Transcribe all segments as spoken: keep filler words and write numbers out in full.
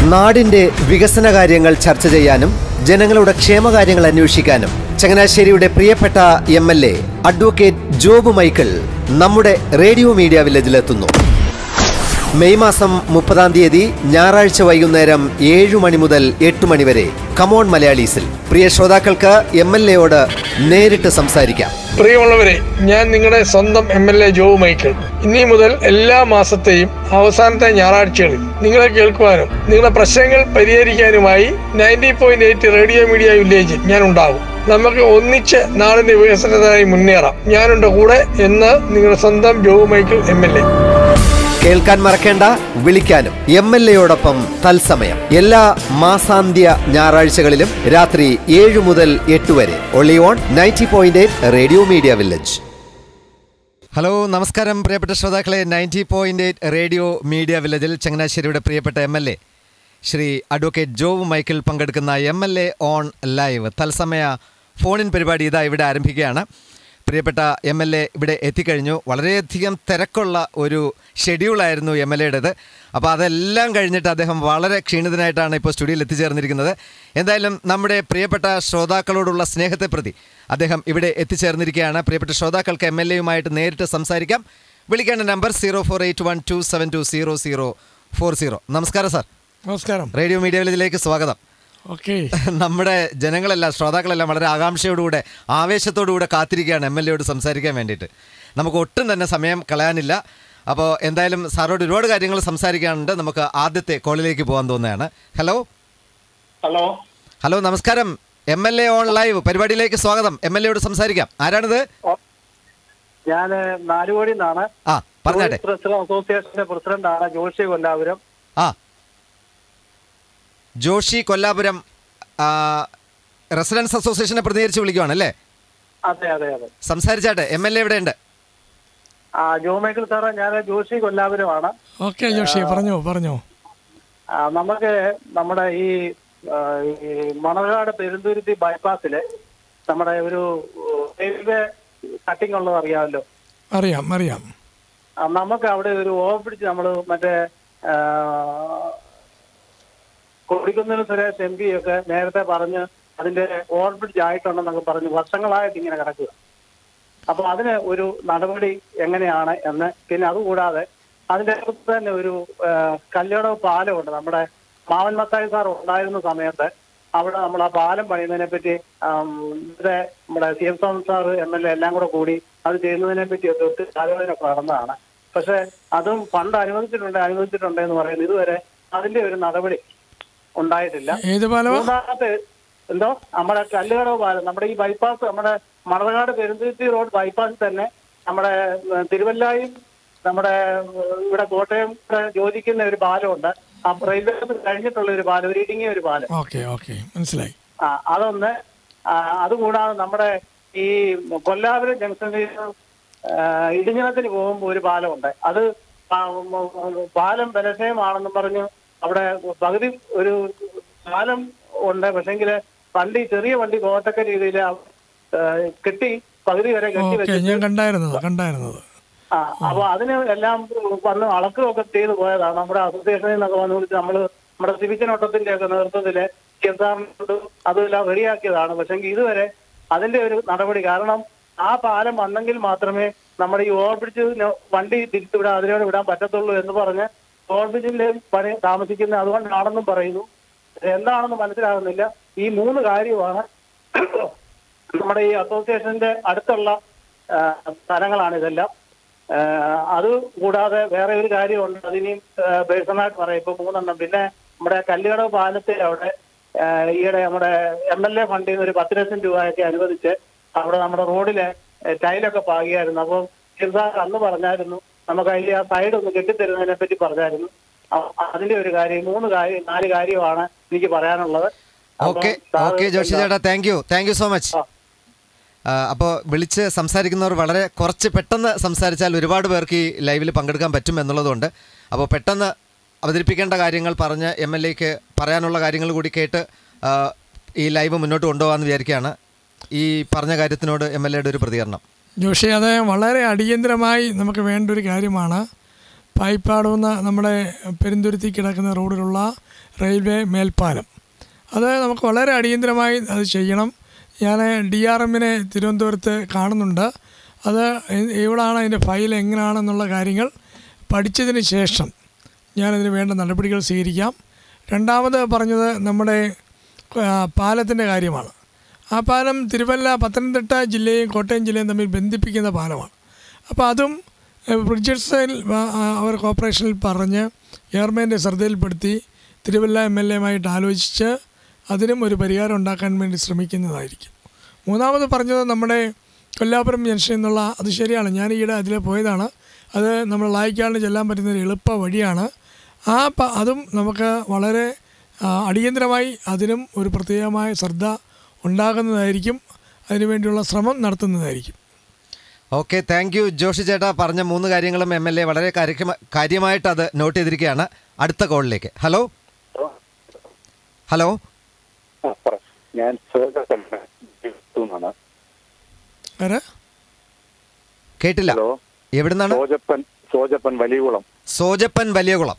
നാടിന്റെ വികസന കാര്യങ്ങൾ ചർച്ച ചെയ്യാനും ജനങ്ങളുടെ ക്ഷേമകാര്യങ്ങൾ അന്വേഷിക്കാനും ചങ്ങനാശ്ശേരിയുടെ പ്രിയപ്പെട്ട M L A advocate job Michael നമ്മുടെ റേഡിയോ മീഡിയ വില്ലേജിലെത്തുന്നു. മെയ് മാസം മുപ്പതാം തീയതി ഞായറാഴ്ച വൈകുന്നേരം ഏഴു മണി മുതൽ എട്ട് മണി വരെ കമോൺ മലയാളീസിൽ പ്രിയ ശ്രോതാക്കൾക്ക് എം എൽ എയോട് നേരിട്ട് സംസാരിക്കാം. പ്രിയമുള്ളവരെ, ഞാൻ നിങ്ങളുടെ സ്വന്തം M L A Job Michael. ഇനി മുതൽ എല്ലാ മാസത്തെയും അവസാനത്തെ ഞായറാഴ്ചകളിൽ നിങ്ങളെ കേൾക്കുവാനും നിങ്ങളുടെ പ്രശ്നങ്ങൾ പരിഹരിക്കാനുമായി ninety point eight radio media വില്ലേജിൽ ഞാൻ ഉണ്ടാകും. നമുക്ക് ഒന്നിച്ച് നാടിന്റെ വികസനത്തിനായി മുന്നേറാം. ഞാനുണ്ട് കൂടെ എന്ന് നിങ്ങളുടെ സ്വന്തം Job Michael M L A. കേൾക്കാൻ മറക്കേണ്ട, വിളിക്കാനും എം എൽ എയോടൊപ്പം തത്സമയം എല്ലാ മാസാന്ത്യ ഞായറാഴ്ചകളിലും രാത്രി ഏഴു മുതൽ എട്ട് വരെ only on ninety point eight radio media village. Hello, നമസ്കാരം പ്രിയപ്പെട്ട ശ്രോതാക്കളെ. Ninety point eight radio media വില്ലേജിൽ ചങ്ങനാശ്ശേരിയുടെ പ്രിയപ്പെട്ട M L A Shri advocate job Michael പങ്കെടുക്കുന്ന M L A on live തത്സമയ ഫോണിൻ പരിപാടി ഇതാ ഇവിടെ ആരംഭിക്കുകയാണ്. പ്രിയപ്പെട്ട എം എൽ എ ഇവിടെ എത്തിക്കഴിഞ്ഞു. വളരെയധികം തിരക്കുള്ള ഒരു ഷെഡ്യൂളായിരുന്നു എം എൽ എയുടേത്. അപ്പോൾ അതെല്ലാം കഴിഞ്ഞിട്ട് അദ്ദേഹം വളരെ ക്ഷീണിതനായിട്ടാണ് ഇപ്പോൾ സ്റ്റുഡിയോയിൽ എത്തിച്ചേർന്നിരിക്കുന്നത്. എന്തായാലും നമ്മുടെ പ്രിയപ്പെട്ട ശ്രോതാക്കളോടുള്ള സ്നേഹത്തെ പ്രതി അദ്ദേഹം ഇവിടെ എത്തിച്ചേർന്നിരിക്കുകയാണ്. പ്രിയപ്പെട്ട ശ്രോതാക്കൾക്ക് എം എൽ എയുമായിട്ട് നേരിട്ട് സംസാരിക്കാം. വിളിക്കേണ്ട number zero four eight one two seven two zero zero four zero. നമസ്കാരം സാർ. നമസ്കാരം. റേഡിയോ മീഡിയ വില്ലേജിലേക്ക് സ്വാഗതം. ഓക്കെ. നമ്മുടെ ജനങ്ങളെല്ലാം ശ്രോതാക്കളെല്ലാം വളരെ ആകാംക്ഷയോടുകൂടെ ആവേശത്തോടുകൂടെ കാത്തിരിക്കുകയാണ് എം എൽ എയോട് സംസാരിക്കാൻ വേണ്ടിയിട്ട്. നമുക്ക് ഒട്ടും തന്നെ സമയം കളയാനില്ല. അപ്പോൾ എന്തായാലും സാറോട് ഒരുപാട് കാര്യങ്ങൾ സംസാരിക്കാനുണ്ട്. നമുക്ക് ആദ്യത്തെ കോളിലേക്ക് പോകാൻ തോന്നുകയാണ്. ഹലോ ഹലോ ഹലോ നമസ്കാരം. M L A on live പരിപാടിയിലേക്ക് സ്വാഗതം. എം എൽ എയോട് സംസാരിക്കാം. ആരാണിത്? ഞാൻ നാലുകോടി നിന്നാണ്. ആ പറഞ്ഞാട്ടെ. അസോസിയേഷന്റെ പ്രസിഡന്റാണ് ജോഷി കൊല്ലാപുരം. ആ ജോഷി കൊല്ലാപുരം റെസിഡൻസ് അസോസിയേഷനെ പ്രതിനിധീകരിച്ച് വിളിക്കുവാണ് അല്ലേ? അതെ അതെ അതെ സംസാരിച്ചാട്ടെ. എം എൽ എ ഇവിടെ ഉണ്ട്. ആ ജോ മൈക്കിൾ സാറേ, ഞാൻ ജോഷി കൊല്ലാപുരമാണ്. ഓക്കെ ജോഷി, പറഞ്ഞോ പറഞ്ഞോ. നമുക്ക് നമ്മുടെ ഈ മണർകാട് പെരുന്തുരുത്തി ബൈപ്പാസില് നമ്മുടെ ഒരു റെയിൽവേ കട്ടിങ് ഉള്ളത് അറിയാമല്ലോ? അറിയാം അറിയാം. നമുക്ക് അവിടെ ഒരു ഓവർബ്രിഡ്ജ് നമ്മൾ മറ്റേ കൊടിക്കുന്നിന് സുരേഷ് എം പി ഒക്കെ നേരത്തെ പറഞ്ഞ് അതിന്റെ ഓവർബ്രിഡ്ജ് ആയിട്ടുണ്ടെന്നൊക്കെ പറഞ്ഞ് വർഷങ്ങളായിട്ട് ഇങ്ങനെ കിടക്കുക. അപ്പൊ അതിന് ഒരു നടപടി എങ്ങനെയാണ് എന്ന്, പിന്നെ അതുകൂടാതെ അതിന്റെ അടുത്ത് തന്നെ ഒരു കല്യാണ പാലമുണ്ട്. നമ്മുടെ മാവൻ മത്തായി സാർ ഉണ്ടായിരുന്ന സമയത്ത് അവിടെ നമ്മൾ ആ പാലം പണിയുന്നതിനെ പറ്റി ഇവിടെ നമ്മുടെ C M Thomas sir M L A എല്ലാം കൂടെ കൂടി അത് ചെയ്യുന്നതിനെ പറ്റി ഒക്കെ ഒത്തിരി ആലോചനയൊക്കെ നടന്നതാണ്. പക്ഷെ അതും ഫണ്ട് അനുവദിച്ചിട്ടുണ്ട് അനുവദിച്ചിട്ടുണ്ട് എന്ന് പറയുന്നത് ഇതുവരെ അതിന്റെ ഒരു നടപടി ഉണ്ടായിട്ടില്ല. മൂന്നാമത്തെ എന്തോ നമ്മുടെ കല്ലുകടവ് പാലം, നമ്മുടെ ഈ ബൈപ്പാസ്, നമ്മുടെ മണർകാട് പെരുന്തുരുത്തി റോഡ് ബൈപ്പാസിൽ തന്നെ നമ്മുടെ തിരുവല്ലായും നമ്മുടെ ഇവിടെ കോട്ടയം യോജിക്കുന്ന ഒരു പാലമുണ്ട്. ആ റെയിൽവേ കഴിഞ്ഞിട്ടുള്ള ഒരു പാലം, ഒരു ഇടുങ്ങിയ ഒരു പാലം. മനസ്സിലായി. ആ അതൊന്ന്. അതുകൂടാതെ നമ്മുടെ ഈ കൊല്ലാപുരം ജംഗ്ഷനിൽ ഇടിഞ്ഞനത്തിന് പോകുമ്പോൾ ഒരു പാലമുണ്ട്. അത് പാലം ബലക്ഷയമാണെന്നും പറഞ്ഞ് അവിടെ പകുതി ഒരു പാലം ഉണ്ട്. പക്ഷെങ്കില് വണ്ടി, ചെറിയ വണ്ടി പോകത്തക്ക രീതിയിൽ കെട്ടി പകുതി വരെ കെട്ടി വെച്ചിട്ട് ആ അപ്പൊ അതിന് എല്ലാം വന്ന് അളക്കുകയൊക്കെ ചെയ്ത് പോയതാണ്. നമ്മുടെ അസോസിയേഷനിൽ നിന്നൊക്കെ വന്ന് വിളിച്ച് നമ്മള് നമ്മുടെ സിവിക്കനോട്ടത്തിന്റെ ഒക്കെ നേതൃത്വത്തില് കേന്ദ്രത്തോട് അതെല്ലാം റെഡിയാക്കിയതാണ്. പക്ഷെങ്കിൽ ഇതുവരെ അതിന്റെ ഒരു നടപടി, കാരണം ആ പാലം വന്നെങ്കിൽ മാത്രമേ നമ്മുടെ ഈ ഓവർബ്രിഡ്ജ് വണ്ടി തിരിച്ചുവിടാൻ അതിനോട് വിടാൻ പറ്റത്തുള്ളൂ എന്ന് പറഞ്ഞ് ഓവർബ്രിഡ്ജിന്റെ പണി താമസിക്കുന്ന അതുകൊണ്ടാണെന്നും പറയുന്നു. എന്താണെന്ന് മനസ്സിലാകുന്നില്ല. ഈ മൂന്ന് കാര്യമാണ് നമ്മുടെ ഈ അസോസിയേഷന്റെ അടുത്തുള്ള സ്ഥലങ്ങളാണ് ഇതെല്ലാം. അത് കൂടാതെ വേറെ ഒരു കാര്യമുണ്ട്, അതിനെയും പേഴ്സണലായിട്ട് പറയാം. ഇപ്പൊ മൂന്നെണ്ണം. പിന്നെ നമ്മുടെ കല്ലുകടവ് പാലത്തിൽ അവിടെ ഈയിടെ നമ്മുടെ എം എൽ എ ഫണ്ടിൽ നിന്ന് ഒരു പത്ത് ലക്ഷം രൂപയൊക്കെ അനുവദിച്ച് അവിടെ നമ്മുടെ റോഡിലെ ടൈലൊക്കെ പാകിയായിരുന്നു. അപ്പം സാർ അന്ന് പറഞ്ഞായിരുന്നു നമുക്ക് അതിന്റെ ആ സൈഡ് ഒന്ന് കെട്ടിത്തരുന്നതിനെ പറ്റി പറഞ്ഞായിരുന്നു. അതിന്റെ ഒരു കാര്യം, മൂന്ന് കാര്യം നാല് കാര്യമാണ് എനിക്ക് പറയാനുള്ളത്. ഓക്കെ ഓക്കെ ജോഷി ചേട്ടാ, thank you thank you so much. അപ്പോൾ വിളിച്ച് സംസാരിക്കുന്നവർ വളരെ കുറച്ച് പെട്ടെന്ന് സംസാരിച്ചാൽ ഒരുപാട് പേർക്ക് ഈ ലൈവിൽ പങ്കെടുക്കാൻ പറ്റും എന്നുള്ളതുകൊണ്ട് അപ്പോൾ പെട്ടെന്ന് അവതരിപ്പിക്കേണ്ട കാര്യങ്ങൾ പറഞ്ഞ് എം എൽ എക്ക് പറയാനുള്ള കാര്യങ്ങൾ കൂടി കേട്ട് ഈ ലൈവ് മുന്നോട്ട് കൊണ്ടുപോകാമെന്ന് വിചാരിക്കുകയാണ്. ഈ പറഞ്ഞ കാര്യത്തിനോട് എം എൽ എയുടെ ഒരു പ്രതികരണം. ജോഷി, അത് വളരെ അടിയന്തരമായി നമുക്ക് വേണ്ട ഒരു കാര്യമാണ്. പായിപ്പാടുന്ന നമ്മുടെ പെരുന്തുരുത്തി കിടക്കുന്ന റോഡിലുള്ള റെയിൽവേ മേൽപ്പാലം, അത് നമുക്ക് വളരെ അടിയന്തരമായി അത് ചെയ്യണം. ഞാൻ ഡി ആർ എമ്മിനെ തിരുവനന്തപുരത്ത് കാണുന്നുണ്ട്. അത് എവിടെയാണ് അതിൻ്റെ ഫയൽ എങ്ങനെയാണെന്നുള്ള കാര്യങ്ങൾ പഠിച്ചതിന് ശേഷം ഞാനതിന് വേണ്ട നടപടികൾ സ്വീകരിക്കാം. രണ്ടാമത് പറഞ്ഞത് നമ്മുടെ പാലത്തിൻ്റെ കാര്യമാണ്. ആ പാലം തിരുവല്ല, പത്തനംതിട്ട ജില്ലയും കോട്ടയം ജില്ലയും തമ്മിൽ ബന്ധിപ്പിക്കുന്ന പാലമാണ്. അപ്പോൾ അതും ബ്രിഡ്ജറ്റ്സിൽ അവർ കോർപ്പറേഷനിൽ പറഞ്ഞ് ഗവൺമെൻറ് ശ്രദ്ധയിൽപ്പെടുത്തി തിരുവല്ല എം എൽ എമായിട്ട് ആലോചിച്ച് അതിനും ഒരു പരിഹാരം ഉണ്ടാക്കാൻ വേണ്ടി ശ്രമിക്കുന്നതായിരിക്കും. മൂന്നാമത് പറഞ്ഞത് നമ്മുടെ കൊല്ലാപുരം ജംഗ്ഷൻ എന്നുള്ള, അത് ശരിയാണ്, ഞാൻ ഈയിടെ അതിൽ പോയതാണ്. അത് നമ്മൾ ലായിക്കാളിന് ചെല്ലാൻ പറ്റുന്നൊരു എളുപ്പ വഴിയാണ്. ആ പ അതും നമുക്ക് വളരെ അടിയന്തരമായി അതിനും ഒരു പ്രത്യേകമായ ശ്രദ്ധ ഉണ്ടാകുന്നതായിരിക്കും. അതിനുവേണ്ടിയുള്ള ശ്രമം നടത്തുന്നതായിരിക്കും. ഓക്കെ, താങ്ക് യു ജോഷി ചേട്ടാ. പറഞ്ഞ മൂന്ന് കാര്യങ്ങളും എം എൽ എ വളരെ കാര്യമായിട്ട് അത് നോട്ട് ചെയ്തിരിക്കുകയാണ്. അടുത്ത കോളിലേക്ക്. ഹലോ ഹലോ ഞാൻ കേട്ടില്ല, എവിടുന്നാണ്? സോജപ്പൻ സോജപ്പൻ വലിയകുളം. സോജപ്പൻ വലിയകുളം.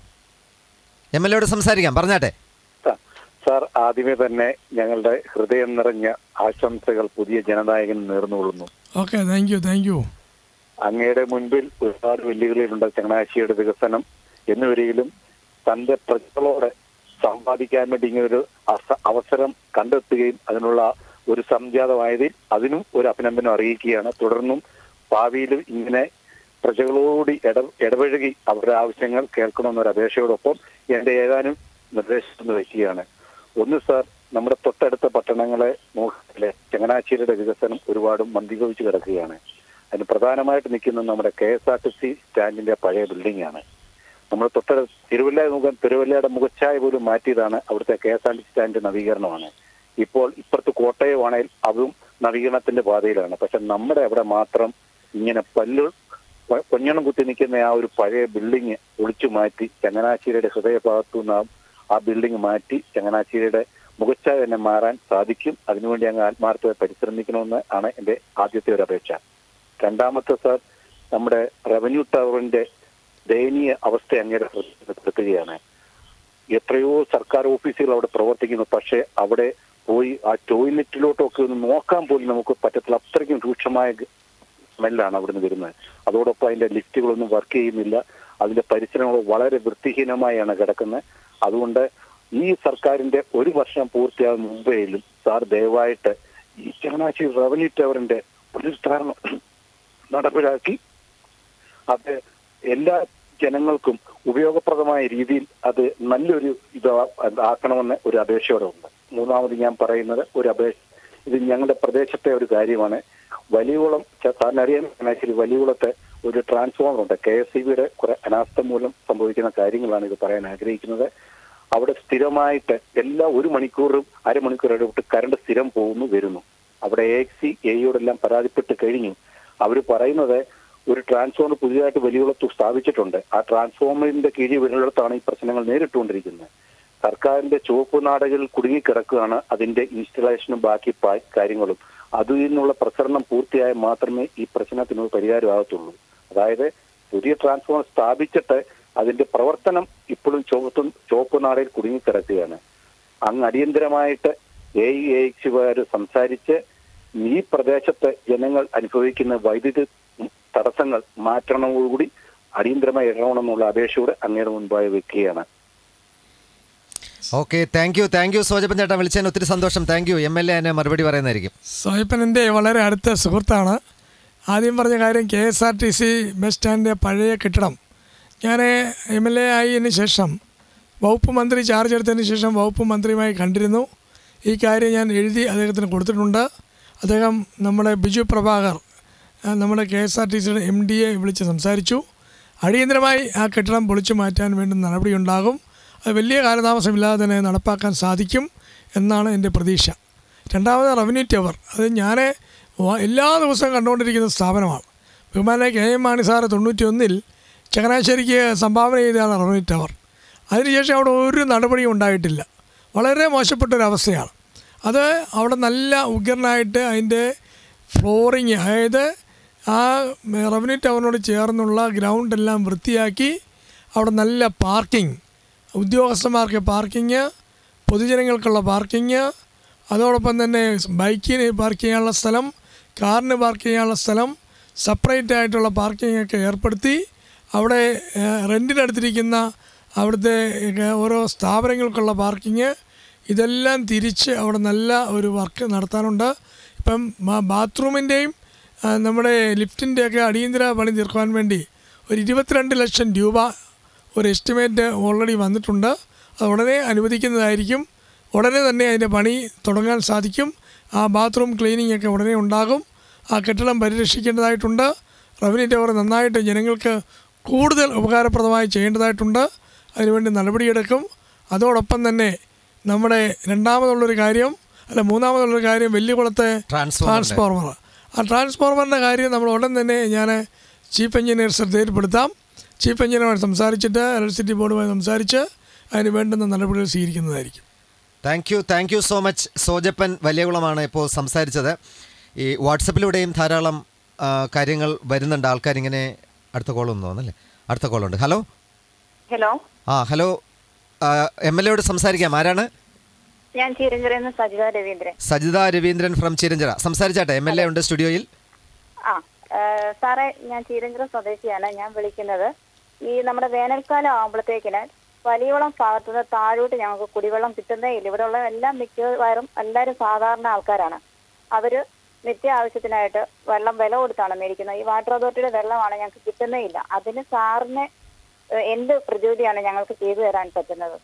എം എൽ എയോട് സംസാരിക്കാം, പറഞ്ഞാട്ടെ. സാർ, ആദ്യമേ തന്നെ ഞങ്ങളുടെ ഹൃദയം നിറഞ്ഞ ആശംസകൾ പുതിയ ജനനായകൻ നേർന്നുകൊള്ളുന്നു. Okay, thank you thank you. അങ്ങയുടെ മുൻപിൽ ഒരുപാട് വെല്ലുവിളികളുണ്ട്. ചങ്ങനാശ്ശേരിയുടെ വികസനം എന്നിവരിലും തന്റെ പ്രജകളോട് സമ്പാദിക്കാൻ വേണ്ടി ഇങ്ങനൊരു അവസരം കണ്ടെത്തുകയും അതിനുള്ള ഒരു സംജാതമായതിൽ അതിനും ഒരു അഭിനന്ദനം അറിയിക്കുകയാണ്. തുടർന്നും ഭാവിയിലും ഇങ്ങനെ പ്രജകളോട് ഇട ഇടപഴകി അവരുടെ ആവശ്യങ്ങൾ കേൾക്കണമെന്നൊരു അപേക്ഷയോടൊപ്പം എന്റെ ഏതാനും നിർദ്ദേശം വയ്ക്കുകയാണ്. ഒന്ന് സാർ, നമ്മുടെ തൊട്ടടുത്ത പട്ടണങ്ങളെ നോക്കിയാലെ ചങ്ങനാശ്ശേരിയുടെ വികസനം ഒരുപാട് മന്ദീഭവിച്ച് കിടക്കുകയാണ്. അതിന് പ്രധാനമായിട്ട് നിൽക്കുന്നത് നമ്മുടെ K S R T C സ്റ്റാൻഡിന്റെ പഴയ ബിൽഡിംഗ് ആണ്. നമ്മൾ തൊട്ടടുത്ത് തിരുവല്ല മുഖം തിരുവല്ലയുടെ മുഖച്ഛായ പോലും മാറ്റിയതാണ് അവിടുത്തെ K S R T C stand നവീകരണമാണ്. ഇപ്പോൾ ഇപ്പുറത്ത് കോട്ടയമാണെങ്കിൽ അതും നവീകരണത്തിന്റെ പാതയിലാണ്. പക്ഷെ നമ്മുടെ അവിടെ മാത്രം ഇങ്ങനെ പല്ലു പൊഞ്ഞണം കുത്തി നിൽക്കുന്ന ആ ഒരു പഴയ ബിൽഡിങ് ഒളിച്ചു മാറ്റി ചങ്ങനാശ്ശേരിയുടെ ഹൃദയഭാഗത്തു നിന്ന് ആ ബിൽഡിംഗ് മാറ്റി ചങ്ങനാശ്ശേരിയുടെ മുഖച്ഛായ തന്നെ മാറാൻ സാധിക്കും. അതിനുവേണ്ടി അങ്ങ് ആത്മാർത്ഥത പരിശ്രമിക്കണമെന്ന് ആണ് എന്റെ ആദ്യത്തെ ഒരു അപേക്ഷ. രണ്ടാമത്തെ സാർ, നമ്മുടെ റവന്യൂ ടവറിന്റെ ദയനീയ അവസ്ഥ അങ്ങയുടെ ശ്രദ്ധപ്പെടുത്തുകയാണ്. എത്രയോ സർക്കാർ ഓഫീസുകൾ അവിടെ പ്രവർത്തിക്കുന്നു, പക്ഷെ അവിടെ പോയി ആ ടോയ്ലറ്റിലോട്ടൊക്കെ ഒന്ന് നോക്കാൻ പോലും നമുക്ക് പറ്റത്തില്ല. അത്രയ്ക്കും രൂക്ഷമായ സ്മെല്ലാണ് അവിടുന്ന് വരുന്നത്. അതോടൊപ്പം അതിന്റെ ലിഫ്റ്റുകളൊന്നും വർക്ക് ചെയ്യുന്നില്ല. അതിന്റെ പരിസരങ്ങൾ വളരെ വൃത്തിഹീനമായാണ് കിടക്കുന്നത്. അതുകൊണ്ട് ഈ സർക്കാരിന്റെ ഒരു വർഷം പൂർത്തിയാകും മുമ്പേലും സാർ ദയവായിട്ട് ഈ ചങ്ങനാശ്ശേരി റവന്യൂ ടവറിന്റെ പുനരുദ്ധാരണം നടപ്പിലാക്കി അത് എല്ലാ ജനങ്ങൾക്കും ഉപയോഗപ്രദമായ രീതിയിൽ അത് നല്ലൊരു ഇത് ആക്കണമെന്ന് ഒരു അപേക്ഷയോടെ ഉണ്ട്. മൂന്നാമത് ഞാൻ പറയുന്നത് ഒരു അപേക്ഷ, ഇത് ഞങ്ങളുടെ പ്രദേശത്തെ ഒരു കാര്യമാണ്. വലിയകുളം സാറിന് അറിയാൻ ചങ്ങനാശ്ശേരി വലിയകുളത്തെ ഒരു ട്രാൻസ്ഫോമർ ഉണ്ട്. കെ എസ് ഇ ബിയുടെ കുറെ അനാസ്ഥ മൂലം സംഭവിക്കുന്ന കാര്യങ്ങളാണ് ഇത് പറയാൻ ആഗ്രഹിക്കുന്നത്. അവിടെ സ്ഥിരമായിട്ട് എല്ലാ ഒരു മണിക്കൂറും അരമണിക്കൂർ ഇടവിട്ട് കറണ്ട് സ്ഥിരം പോകുന്നു വരുന്നു. അവിടെ എ എക്സി എയോടെല്ലാം പരാതിപ്പെട്ട് കഴിഞ്ഞു. അവർ പറയുന്നത് ഒരു ട്രാൻസ്ഫോമർ പുതിയതായിട്ട് വലിയകുളത്ത് സ്ഥാപിച്ചിട്ടുണ്ട്. ആ ട്രാൻസ്ഫോമറിന്റെ കീഴിൽ വരുന്നിടത്താണ് ഈ പ്രശ്നങ്ങൾ നേരിട്ടുകൊണ്ടിരിക്കുന്നത്. സർക്കാരിന്റെ ചുവപ്പ് നാടകളിൽ കുടുങ്ങിക്കിടക്കുകയാണ് അതിന്റെ ഇൻസ്റ്റലേഷനും ബാക്കി കാര്യങ്ങളും. അതിൽ നിന്നുള്ള പ്രസരണം പൂർത്തിയായാൽ മാത്രമേ ഈ പ്രശ്നത്തിന് പരിഹാരമാകത്തുള്ളൂ. അതായത് പുതിയ ട്രാൻസ്ഫോമർ സ്ഥാപിച്ചിട്ട് അതിന്റെ പ്രവർത്തനം ഇപ്പോഴും ചുവപ്പ് ചുവപ്പ് നാടയിൽ കുടുങ്ങിക്കിടക്കുകയാണ്. അങ്ങ് അടിയന്തരമായിട്ട് എ ഇ എ എക്സുകാർ സംസാരിച്ച് ഈ പ്രദേശത്ത് ജനങ്ങൾ അനുഭവിക്കുന്ന വൈദ്യുതി തടസ്സങ്ങൾ മാറ്റണമോടുകൂടി അടിയന്തരമായി ഇടണമെന്നുള്ള അപേക്ഷയോടെ അങ്ങയുടെ മുൻപായി വെക്കുകയാണ്. Okay, thank you thank you Sojappan ചേട്ടാ, വിളിച്ചതിന് ഒത്തിരി സന്തോഷം. Thank you. M L A എന്നെ മറുപടി പറയുന്നതായിരിക്കും. സോജപ്പൻ എൻ്റെ വളരെ അടുത്ത സുഹൃത്താണ്. ആദ്യം പറഞ്ഞ കാര്യം K S R T C bus സ്റ്റാൻഡിൻ്റെ പഴയ കെട്ടിടം ഞാൻ എം എൽ എ ആയതിന് ശേഷം വകുപ്പ് മന്ത്രി ചാർജ് എടുത്തതിന് ശേഷം വകുപ്പ് മന്ത്രിയുമായി കണ്ടിരുന്നു. ഈ കാര്യം ഞാൻ എഴുതി അദ്ദേഹത്തിന് കൊടുത്തിട്ടുണ്ട്. അദ്ദേഹം നമ്മുടെ ബിജു പ്രഭാകർ നമ്മുടെ കെ എസ് ആർ ടി സിയുടെ എം ഡിയെ വിളിച്ച് സംസാരിച്ചു. അടിയന്തരമായി ആ കെട്ടിടം പൊളിച്ചു മാറ്റാൻ വേണ്ടുന്ന നടപടിയുണ്ടാകും. അത് വലിയ കാലതാമസമില്ലാതെ തന്നെ നടപ്പാക്കാൻ സാധിക്കും എന്നാണ് എൻ്റെ പ്രതീക്ഷ. രണ്ടാമത് റവന്യൂ ടവർ, അത് ഞാൻ എല്ലാ ദിവസവും കണ്ടുകൊണ്ടിരിക്കുന്ന സ്ഥാപനമാണ്. ബഹുമാനായ കെ എം മാണി സാറ് തൊണ്ണൂറ്റി ഒന്നിൽ ചങ്ങനാശ്ശേരിക്ക് സംഭാവന ചെയ്തതാണ് റവന്യൂ ടവർ. അതിനുശേഷം അവിടെ ഒരു നടപടിയും ഉണ്ടായിട്ടില്ല. വളരെ മോശപ്പെട്ടൊരവസ്ഥയാണ് അത്. അവിടെ നല്ല ഉഗ്രനായിട്ട് അതിൻ്റെ ഫ്ലോറിങ്, അതായത് ആ റവന്യൂ ടവറിനോട് ചേർന്നുള്ള ഗ്രൗണ്ടെല്ലാം വൃത്തിയാക്കി അവിടെ നല്ല പാർക്കിംഗ്, ഉദ്യോഗസ്ഥന്മാർക്ക് പാർക്കിങ്, പൊതുജനങ്ങൾക്കുള്ള പാർക്കിങ്, അതോടൊപ്പം തന്നെ ബൈക്കിന് പാർക്ക് ചെയ്യാനുള്ള സ്ഥലം, കാറിന് പാർക്ക് ചെയ്യാനുള്ള സ്ഥലം, സെപ്പറേറ്റ് ആയിട്ടുള്ള പാർക്കിംഗ് ഒക്കെ ഏർപ്പെടുത്തി അവിടെ റെൻറ്റിനെടുത്തിരിക്കുന്ന അവിടുത്തെ ഓരോ സ്ഥാപനങ്ങൾക്കുള്ള പാർക്കിങ് ഇതെല്ലാം തിരിച്ച് അവിടെ നല്ല ഒരു വർക്ക് നടത്താനുണ്ട്. ഇപ്പം ബാത്റൂമിൻ്റെയും നമ്മുടെ ലിഫ്റ്റിൻ്റെയൊക്കെ അടിയന്തര പണി തീർക്കാൻ വേണ്ടി ഒരു ഇരുപത്തിരണ്ട് ലക്ഷം രൂപ ഒരു എസ്റ്റിമേറ്റ് ഓൾറെഡി വന്നിട്ടുണ്ട്. അത് ഉടനെ അനുവദിക്കുന്നതായിരിക്കും. ഉടനെ തന്നെ അതിൻ്റെ പണി തുടങ്ങാൻ സാധിക്കും. ആ ബാത്റൂം ക്ലീനിങ് ഒക്കെ ഉടനെ ഉണ്ടാകും. ആ കെട്ടിടം പരിരക്ഷിക്കേണ്ടതായിട്ടുണ്ട്. റവന്യൂ ടവർ നന്നായിട്ട് ജനങ്ങൾക്ക് കൂടുതൽ ഉപകാരപ്രദമായി ചെയ്യേണ്ടതായിട്ടുണ്ട്. അതിനുവേണ്ടി നടപടിയെടുക്കും. അതോടൊപ്പം തന്നെ നമ്മുടെ രണ്ടാമതുള്ളൊരു കാര്യം അല്ല മൂന്നാമതുള്ളൊരു കാര്യം വെല്ലുകുളത്തെ ട്രാൻസ്ഫോർമർ. ആ ട്രാൻസ്ഫോർമറിൻ്റെ കാര്യം നമ്മൾ ഉടൻ തന്നെ ഞാൻ ചീഫ് എഞ്ചിനീയർ ശ്രദ്ധയിൽപ്പെടുത്താം. ചീഫ് എഞ്ചിനീയറുമായി സംസാരിച്ചിട്ട് ഇലക്ട്രിസിറ്റി ബോർഡുമായി സംസാരിച്ച് അതിന് വേണ്ടുന്ന നടപടികൾ സ്വീകരിക്കുന്നതായിരിക്കും. Thank you thank you so much. Sojappan വലിയകുളമാണ് ഇപ്പോൾ സംസാരിച്ചത്. ഈ വാട്സപ്പിലൂടെയും ധാരാളം കാര്യങ്ങൾ വരുന്നുണ്ട്. ആൾക്കാരിങ്ങനെ അടുത്ത കോളൊന്നും തോന്നല്ലേ? അടുത്ത കോളുണ്ട്. ഹലോ ഹലോ ആ ഹലോ എം എൽ എയോട് സംസാരിക്കാം. ആരാണ്? ഞാൻ ചീരഞ്ചിറയിൽ നിന്ന് സജിത രവീന്ദ്രൻ. സജിത രവീന്ദ്രൻ ഫ്രം ചീരഞ്ചിറ. സംസാരിച്ചാട്ടെ. എം എൽ എ ഉണ്ട് സ്റ്റുഡിയോയിൽ. ആ സാറേ, ഞാൻ ചീരഞ്ചിറ സ്വദേശിയാണ്. ഞാൻ വിളിക്കുന്നത് ഈ നമ്മുടെ വേനൽക്കാലം ആകുമ്പോഴത്തേക്കിന് വലിയവളം ഭാഗത്തുനിന്ന് താഴോട്ട് ഞങ്ങൾക്ക് കുടിവെള്ളം കിട്ടുന്നേ ഇല്ല. ഇവിടെ ഉള്ള എല്ലാം മിക്കവാറും എല്ലാവരും സാധാരണ ആൾക്കാരാണ്. അവര് നിത്യ ആവശ്യത്തിനായിട്ട് വെള്ളം വില കൊടുത്താണ് മേടിക്കുന്നത്. ഈ വാട്ടർ അതോറിറ്റിയുടെ വെള്ളമാണ് ഞങ്ങൾക്ക് കിട്ടുന്നേ ഇല്ല. അതിന് സാറിന് എന്ത് പ്രതിവിധിയാണ് ഞങ്ങൾക്ക് ചെയ്തു തരാൻ പറ്റുന്നത്?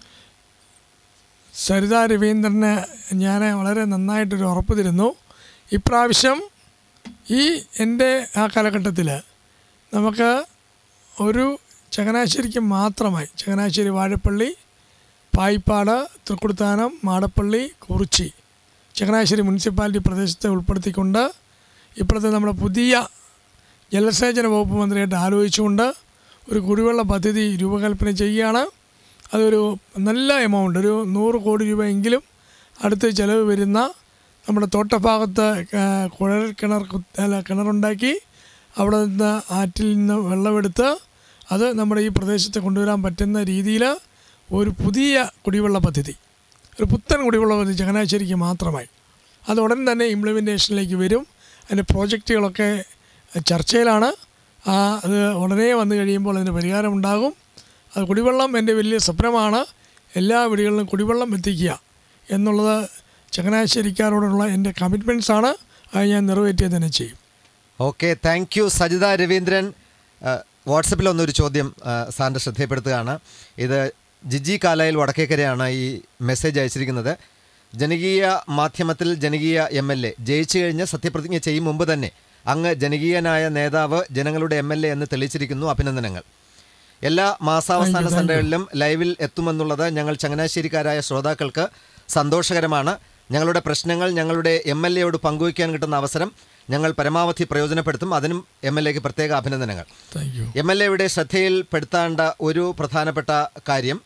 സരിത രവീന്ദ്രന് ഞാൻ വളരെ നന്നായിട്ടൊരു ഉറപ്പ് തരുന്നു. ഇപ്രാവശ്യം ഈ എൻ്റെ ആ കാലഘട്ടത്തിൽ നമുക്ക് ഒരു ചങ്ങനാശ്ശേരിക്ക് മാത്രമായി ചങ്ങനാശ്ശേരി, വാഴപ്പള്ളി, പായിപ്പാട്, തൃക്കുടുത്താനം, മാടപ്പള്ളി, കുറിച്ചി ചങ്ങനാശ്ശേരി മുനിസിപ്പാലിറ്റി പ്രദേശത്തെ ഉൾപ്പെടുത്തിക്കൊണ്ട് ഇപ്പോഴത്തെ നമ്മുടെ പുതിയ ജലസേചന വകുപ്പ് മന്ത്രിയായിട്ട് ആലോചിച്ചുകൊണ്ട് ഒരു കുടിവെള്ള പദ്ധതി രൂപകൽപ്പന ചെയ്യുകയാണ്. അതൊരു നല്ല എമൗണ്ട്, ഒരു നൂറ് കോടി രൂപയെങ്കിലും അടുത്ത് ചിലവ് വരുന്ന നമ്മുടെ തോട്ടഭാഗത്ത് കുഴൽ കിണർ അല്ല കിണറുണ്ടാക്കി അവിടെ നിന്ന് ആറ്റിൽ നിന്ന് വെള്ളമെടുത്ത് അത് നമ്മുടെ ഈ പ്രദേശത്ത് കൊണ്ടുവരാൻ പറ്റുന്ന രീതിയിൽ ഒരു പുതിയ കുടിവെള്ള പദ്ധതി, ഒരു പുത്തൻ കുടിവെള്ള പദ്ധതി ചങ്ങനാശ്ശേരിക്ക് മാത്രമായി അത് ഉടൻ തന്നെ ഇംപ്ലിമെൻറ്റേഷനിലേക്ക് വരും. അതിൻ്റെ പ്രോജക്റ്റുകളൊക്കെ ചർച്ചയിലാണ്. ആ അത് ഉടനെ വന്നു കഴിയുമ്പോൾ അതിന് പരിഹാരമുണ്ടാകും. അത് കുടിവെള്ളം എൻ്റെ വലിയ സ്വപ്നമാണ്. എല്ലാ വീടുകളിലും കുടിവെള്ളം എത്തിക്കുക എന്നുള്ളത് ചങ്ങനാശ്ശേരിക്കാരോടുള്ള എൻ്റെ കമ്മിറ്റ്മെൻറ്റ്സാണ്. അത് ഞാൻ നിറവേറ്റുക തന്നെ ചെയ്യും. Okay, thank you Sajitha Raveendran. വാട്സപ്പിലൊന്നൊരു ചോദ്യം സാറിൻ്റെ ശ്രദ്ധയപ്പെടുത്തുകയാണ്. ഇത് ജിജി കാലായിൽ വടക്കേക്കരയാണ് ഈ മെസ്സേജ് അയച്ചിരിക്കുന്നത്. ജനകീയ മാധ്യമത്തിൽ ജനകീയ എം എൽ എ ജയിച്ചു കഴിഞ്ഞ് സത്യപ്രതിജ്ഞ ചെയ്യും മുമ്പ് തന്നെ അങ്ങ് ജനകീയനായ നേതാവ്, ജനങ്ങളുടെ എം എൽ എ എന്ന് തെളിയിച്ചിരിക്കുന്നു. അഭിനന്ദനങ്ങൾ. എല്ലാ മാസാവസാന സൺഡേകളിലും ലൈവിൽ എത്തുമെന്നുള്ളത് ഞങ്ങൾ ചങ്ങനാശ്ശേരിക്കാരായ ശ്രോതാക്കൾക്ക് സന്തോഷകരമാണ്. ഞങ്ങളുടെ പ്രശ്നങ്ങൾ ഞങ്ങളുടെ എം എൽ എയോട് പങ്കുവയ്ക്കാൻ കിട്ടുന്ന അവസരം ഞങ്ങൾ പരമാവധി പ്രയോജനപ്പെടുത്തും. അതിനും എം എൽ എക്ക് പ്രത്യേക അഭിനന്ദനങ്ങൾ. എം എൽ എയുടെ ശ്രദ്ധയിൽപ്പെടുത്തേണ്ട ഒരു പ്രധാനപ്പെട്ട കാര്യം,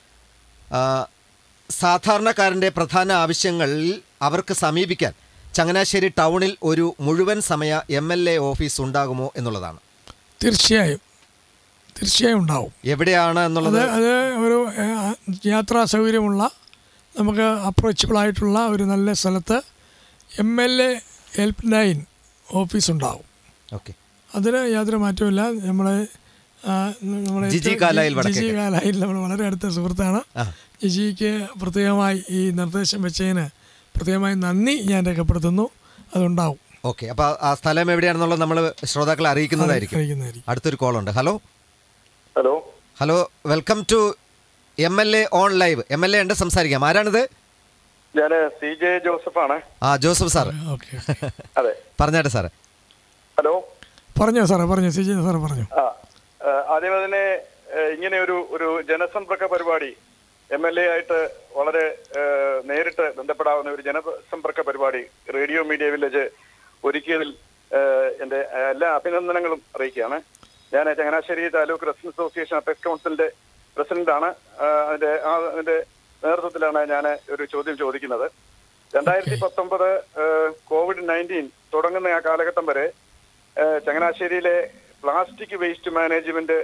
സാധാരണക്കാരൻ്റെ പ്രധാന ആവശ്യങ്ങളിൽ അവർക്ക് സമീപിക്കാൻ ചങ്ങനാശ്ശേരി ടൗണിൽ ഒരു മുഴുവൻ സമയ എം എൽ എ ഓഫീസ് ഉണ്ടാകുമോ എന്നുള്ളതാണ്. തീർച്ചയായും തീർച്ചയായും ഉണ്ടാവും. എവിടെയാണ് എന്നുള്ളത് അത് ഒരു യാത്രാ സൗകര്യമുള്ള നമുക്ക് അപ്രോച്ചബിളായിട്ടുള്ള ഒരു നല്ല സ്ഥലത്ത് M L A help line office ഉണ്ടാവും. ഓക്കെ, അതിന് യാതൊരു മാറ്റമില്ല. നമ്മളെ നമ്മുടെ ജിജി കാലായിൽ ജിജി കാലായിൽ നമ്മൾ വളരെ അടുത്ത സുഹൃത്താണ്. ജിജിക്ക് പ്രത്യേകമായി ഈ നിർദ്ദേശം വെച്ചതിന് പ്രത്യേകമായി നന്ദി ഞാൻ രേഖപ്പെടുത്തുന്നു. അതുണ്ടാവും. ഓക്കെ, അപ്പോൾ ആ സ്ഥലം എവിടെയാണെന്നുള്ളത് നമ്മൾ ശ്രോതാക്കളെ അറിയിക്കുന്നതായിരിക്കും. അടുത്തൊരു കോളുണ്ട്. Hello hello hello welcome to M L A on live. M L A ഉണ്ട്, സംസാരിക്കാം. ആരാണിത്? ഞാൻ സി ജെ ജോസഫ് ആണ്. ആ ജോസഫ് സാർ, അതെ പറഞ്ഞാട്ടെ സാറേ. ഹലോ പറഞ്ഞോ സാറേ, പറഞ്ഞോ സി ജെ സാറേ പറഞ്ഞോ. ആ ആദ്യം തന്നെ ഇങ്ങനെ ഒരു ഒരു ജനസമ്പർക്ക പരിപാടി എം എൽ എ ആയിട്ട് വളരെ നേരിട്ട് ബന്ധപ്പെടാവുന്ന ഒരു ജനസമ്പർക്ക പരിപാടി റേഡിയോ മീഡിയ വില്ലേജ് ഒരുക്കിയതിൽ എൻ്റെ എല്ലാ അഭിനന്ദനങ്ങളും അറിയിക്കുകയാണ്. ഞാൻ Changanassery taluk residents association apex കൗൺസിലിന്റെ പ്രസിഡന്റാണ്. അതിന്റെ ആ അതിന്റെ നേതൃത്വത്തിലാണ് ഞാൻ ഒരു ചോദ്യം ചോദിക്കുന്നത്. രണ്ടായിരത്തി പത്തൊമ്പത് കോവിഡ് നയൻറ്റീൻ തുടങ്ങുന്ന ആ കാലഘട്ടം വരെ ചങ്ങനാശ്ശേരിയിലെ പ്ലാസ്റ്റിക് വേസ്റ്റ് മാനേജ്മെന്റ്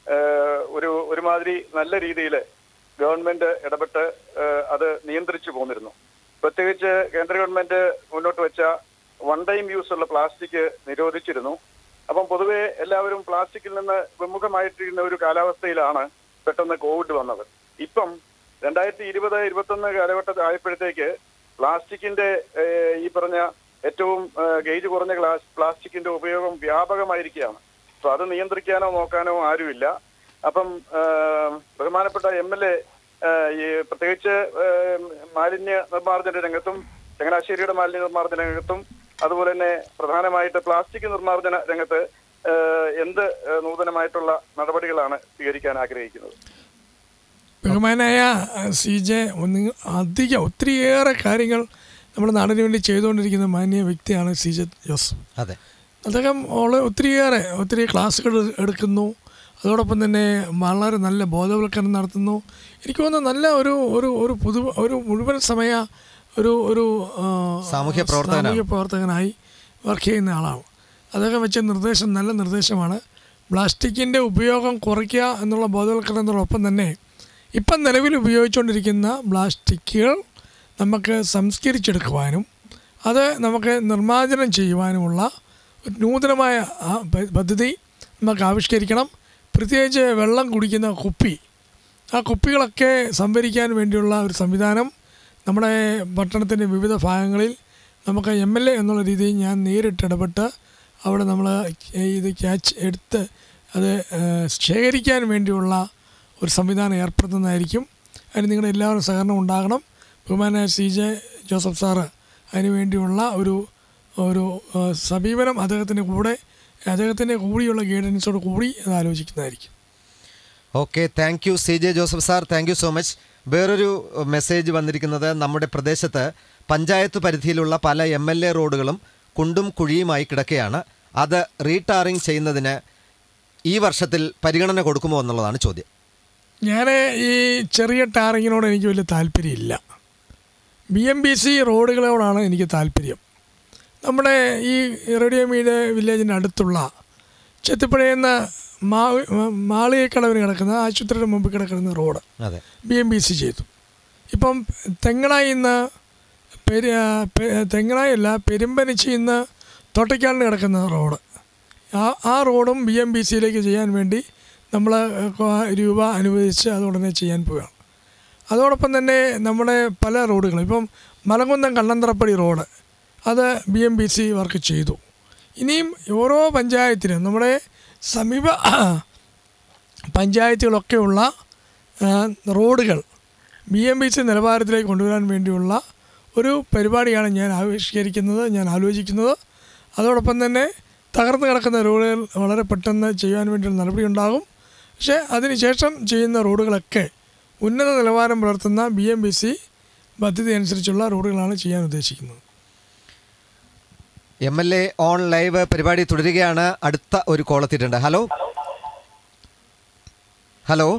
ഒരു ഒരുമാതിരി നല്ല രീതിയിൽ ഗവൺമെന്റ് ഇടപെട്ട് അത് നിയന്ത്രിച്ചു പോന്നിരുന്നു. പ്രത്യേകിച്ച് കേന്ദ്ര ഗവൺമെന്റ് മുന്നോട്ട് വെച്ച വൺ ടൈം യൂസ് ഉള്ള പ്ലാസ്റ്റിക് നിരോധിച്ചിരുന്നു. അപ്പം പൊതുവെ എല്ലാവരും പ്ലാസ്റ്റിക്കിൽ നിന്ന് വിമുഖമായിട്ടിരുന്ന ഒരു കാലാവസ്ഥയിലാണ് പെട്ടെന്ന് കോവിഡ് വന്നത്. ഇപ്പം രണ്ടായിരത്തി ഇരുപത് ഇരുപത്തൊന്ന് കാലഘട്ടത്തിൽ ആയപ്പോഴത്തേക്ക് പ്ലാസ്റ്റിക്കിന്റെ ഈ പറഞ്ഞ ഏറ്റവും ഗേജ് കുറഞ്ഞ ഗ്ലാസ് പ്ലാസ്റ്റിക്കിന്റെ ഉപയോഗം വ്യാപകമായിരിക്കുകയാണ്. അപ്പൊ അത് നിയന്ത്രിക്കാനോ നോക്കാനോ ആരുമില്ല. അപ്പം ബഹുമാനപ്പെട്ട എം എൽ എ ഈ പ്രത്യേകിച്ച് മാലിന്യ നിർമ്മാർജ്ജന രംഗത്തും ചങ്ങനാശ്ശേരിയുടെ മാലിന്യ നിർമ്മാർജ്ജന രംഗത്തും അതുപോലെ തന്നെ പ്രധാനമായിട്ട് പ്ലാസ്റ്റിക് നിർമ്മാർജ്ജന രംഗത്ത് എന്ത് നൂതനമായിട്ടുള്ള നടപടികളാണ് സ്വീകരിക്കാൻ ആഗ്രഹിക്കുന്നത്? ബഹുമാനായ സി ജെ ഒന്ന് അധികം ഒത്തിരിയേറെ കാര്യങ്ങൾ നമ്മുടെ നാടിന് വേണ്ടി ചെയ്തുകൊണ്ടിരിക്കുന്ന മാന്യ വ്യക്തിയാണ് സി ജെ ജോസഫ്. അതെ, അദ്ദേഹം ഒത്തിരിയേറെ ഒത്തിരി ക്ലാസ്സുകൾ എടുക്കുന്നു. അതോടൊപ്പം തന്നെ വളരെ നല്ല ബോധവൽക്കരണം നടത്തുന്നു. എനിക്ക് തോന്നുന്നു നല്ല ഒരു ഒരു ഒരു പുതു ഒരു മുഴുവൻ സമയ ഒരു ഒരു സാമൂഹ്യ സാമൂഹ്യ പ്രവർത്തകനായി വർക്ക് ചെയ്യുന്ന ആളാണ്. അദ്ദേഹം വെച്ച നിർദ്ദേശം നല്ല നിർദ്ദേശമാണ്. പ്ലാസ്റ്റിക്കിൻ്റെ ഉപയോഗം കുറയ്ക്കുക എന്നുള്ള ബോധവൽക്കരണത്തോടൊപ്പം തന്നെ ഇപ്പം നിലവിൽ ഉപയോഗിച്ചുകൊണ്ടിരിക്കുന്ന പ്ലാസ്റ്റിക്കുകൾ നമുക്ക് സംസ്കരിച്ചെടുക്കുവാനും അത് നമുക്ക് നിർമ്മാർജ്ജനം ചെയ്യുവാനുമുള്ള ഒരു നൂതനമായ പദ്ധതി നമുക്ക് ആവിഷ്കരിക്കണം. പ്രത്യേകിച്ച് വെള്ളം കുടിക്കുന്ന കുപ്പി, ആ കുപ്പികളൊക്കെ സംഭരിക്കാൻ വേണ്ടിയുള്ള ഒരു സംവിധാനം നമ്മുടെ പട്ടണത്തിൻ്റെ വിവിധ ഭാഗങ്ങളിൽ നമുക്ക് എം എൽ എ എന്നുള്ള രീതിയിൽ ഞാൻ നേരിട്ട് ഇടപെട്ട് അവിടെ നമ്മൾ ഇത് ക്യാച്ച് എടുത്ത് അത് ശേഖരിക്കാൻ വേണ്ടിയുള്ള ഒരു സംവിധാനം ഏർപ്പെടുത്തുന്നതായിരിക്കും. അതിന് നിങ്ങളുടെ എല്ലാവരും സഹകരണം ഉണ്ടാകണം. ബഹുമാന സി ജെ ജോസഫ് സാറ് അതിനു വേണ്ടിയുള്ള ഒരു ഒരു സമീപനം അദ്ദേഹത്തിൻ്റെ കൂടെ അദ്ദേഹത്തിൻ്റെ കൂടിയുള്ള ഗൈഡൻസോട് കൂടി അത് ആലോചിക്കുന്നതായിരിക്കും. Okay, thank you C J Joseph sir, thank you so much. വേറൊരു മെസ്സേജ് വന്നിരിക്കുന്നത്, നമ്മുടെ പ്രദേശത്ത് പഞ്ചായത്ത് പരിധിയിലുള്ള പല എം എൽ എ റോഡുകളും കുണ്ടും കുഴിയുമായി കിടക്കുകയാണ്. അത് റീടാറിങ് ചെയ്യുന്നതിന് ഈ വർഷത്തിൽ പരിഗണന കൊടുക്കുമോ എന്നുള്ളതാണ് ചോദ്യം. ഞാൻ ഈ ചെറിയ ടാറിങ്ങിനോട് എനിക്ക് വലിയ താല്പര്യമില്ല. ബി എം ബി സി റോഡുകളോടാണ് എനിക്ക് താല്പര്യം. നമ്മുടെ ഈ റേഡിയോ മീഡിയ വില്ലേജിൻ്റെ അടുത്തുള്ള ചെത്തിപ്പുഴയെന്ന മാ മാളികക്കടവിന് കിടക്കുന്ന ആശുപത്രിയുടെ മുമ്പിൽ കിടക്കുന്ന road B M B C ചെയ്തു. ഇപ്പം തെങ്ങണായിൽ നിന്ന് പെരി തെങ്ങണായല്ല പെരുമ്പനച്ചിയിൽ നിന്ന് തോട്ടയ്ക്കാലിന് കിടക്കുന്ന റോഡ്, ആ ആ റോഡും ബി എം ബി സിയിലേക്ക് ചെയ്യാൻ വേണ്ടി നമ്മൾ രൂപ അനുവദിച്ച് അത് ഉടനെ ചെയ്യാൻ പോവുകയാണ്. അതോടൊപ്പം തന്നെ നമ്മുടെ പല റോഡുകളും ഇപ്പം മലകുന്നം കണ്ണന്തറപ്പടി റോഡ് അത് B M B C work ചെയ്തു. ഇനിയും ഓരോ പഞ്ചായത്തിനും നമ്മുടെ സമീപ പഞ്ചായത്തുകളൊക്കെയുള്ള റോഡുകൾ ബി എം ബി സി നിലവാരത്തിലേക്ക് കൊണ്ടുവരാൻ വേണ്ടിയുള്ള ഒരു പരിപാടിയാണ് ഞാൻ ആവിഷ്കരിക്കുന്നത്, ഞാൻ ആലോചിക്കുന്നത്. അതോടൊപ്പം തന്നെ തകർന്നു കിടക്കുന്ന റോഡുകൾ വളരെ പെട്ടെന്ന് ചെയ്യാൻ വേണ്ടിയുള്ള നടപടി ഉണ്ടാകും. പക്ഷേ അതിനുശേഷം ചെയ്യുന്ന റോഡുകളൊക്കെ ഉന്നത നിലവാരം പുലർത്തുന്ന ബി എം ബി സി പദ്ധതി അനുസരിച്ചുള്ള റോഡുകളാണ് ചെയ്യാൻ ഉദ്ദേശിക്കുന്നത്. M L A on live പരിപാടി തുടരുകയാണ്. അടുത്ത ഒരു കോൾ എത്തിയിട്ടുണ്ട്. ഹലോ ഹലോ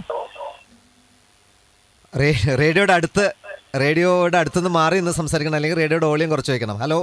റേഡിയോയുടെ അടുത്ത് റേഡിയോയുടെ അടുത്തുനിന്ന് മാറി നിന്ന് സംസാരിക്കണം, അല്ലെങ്കിൽ റേഡിയോയുടെ വോളിയം കുറച്ച് വയ്ക്കണം. ഹലോ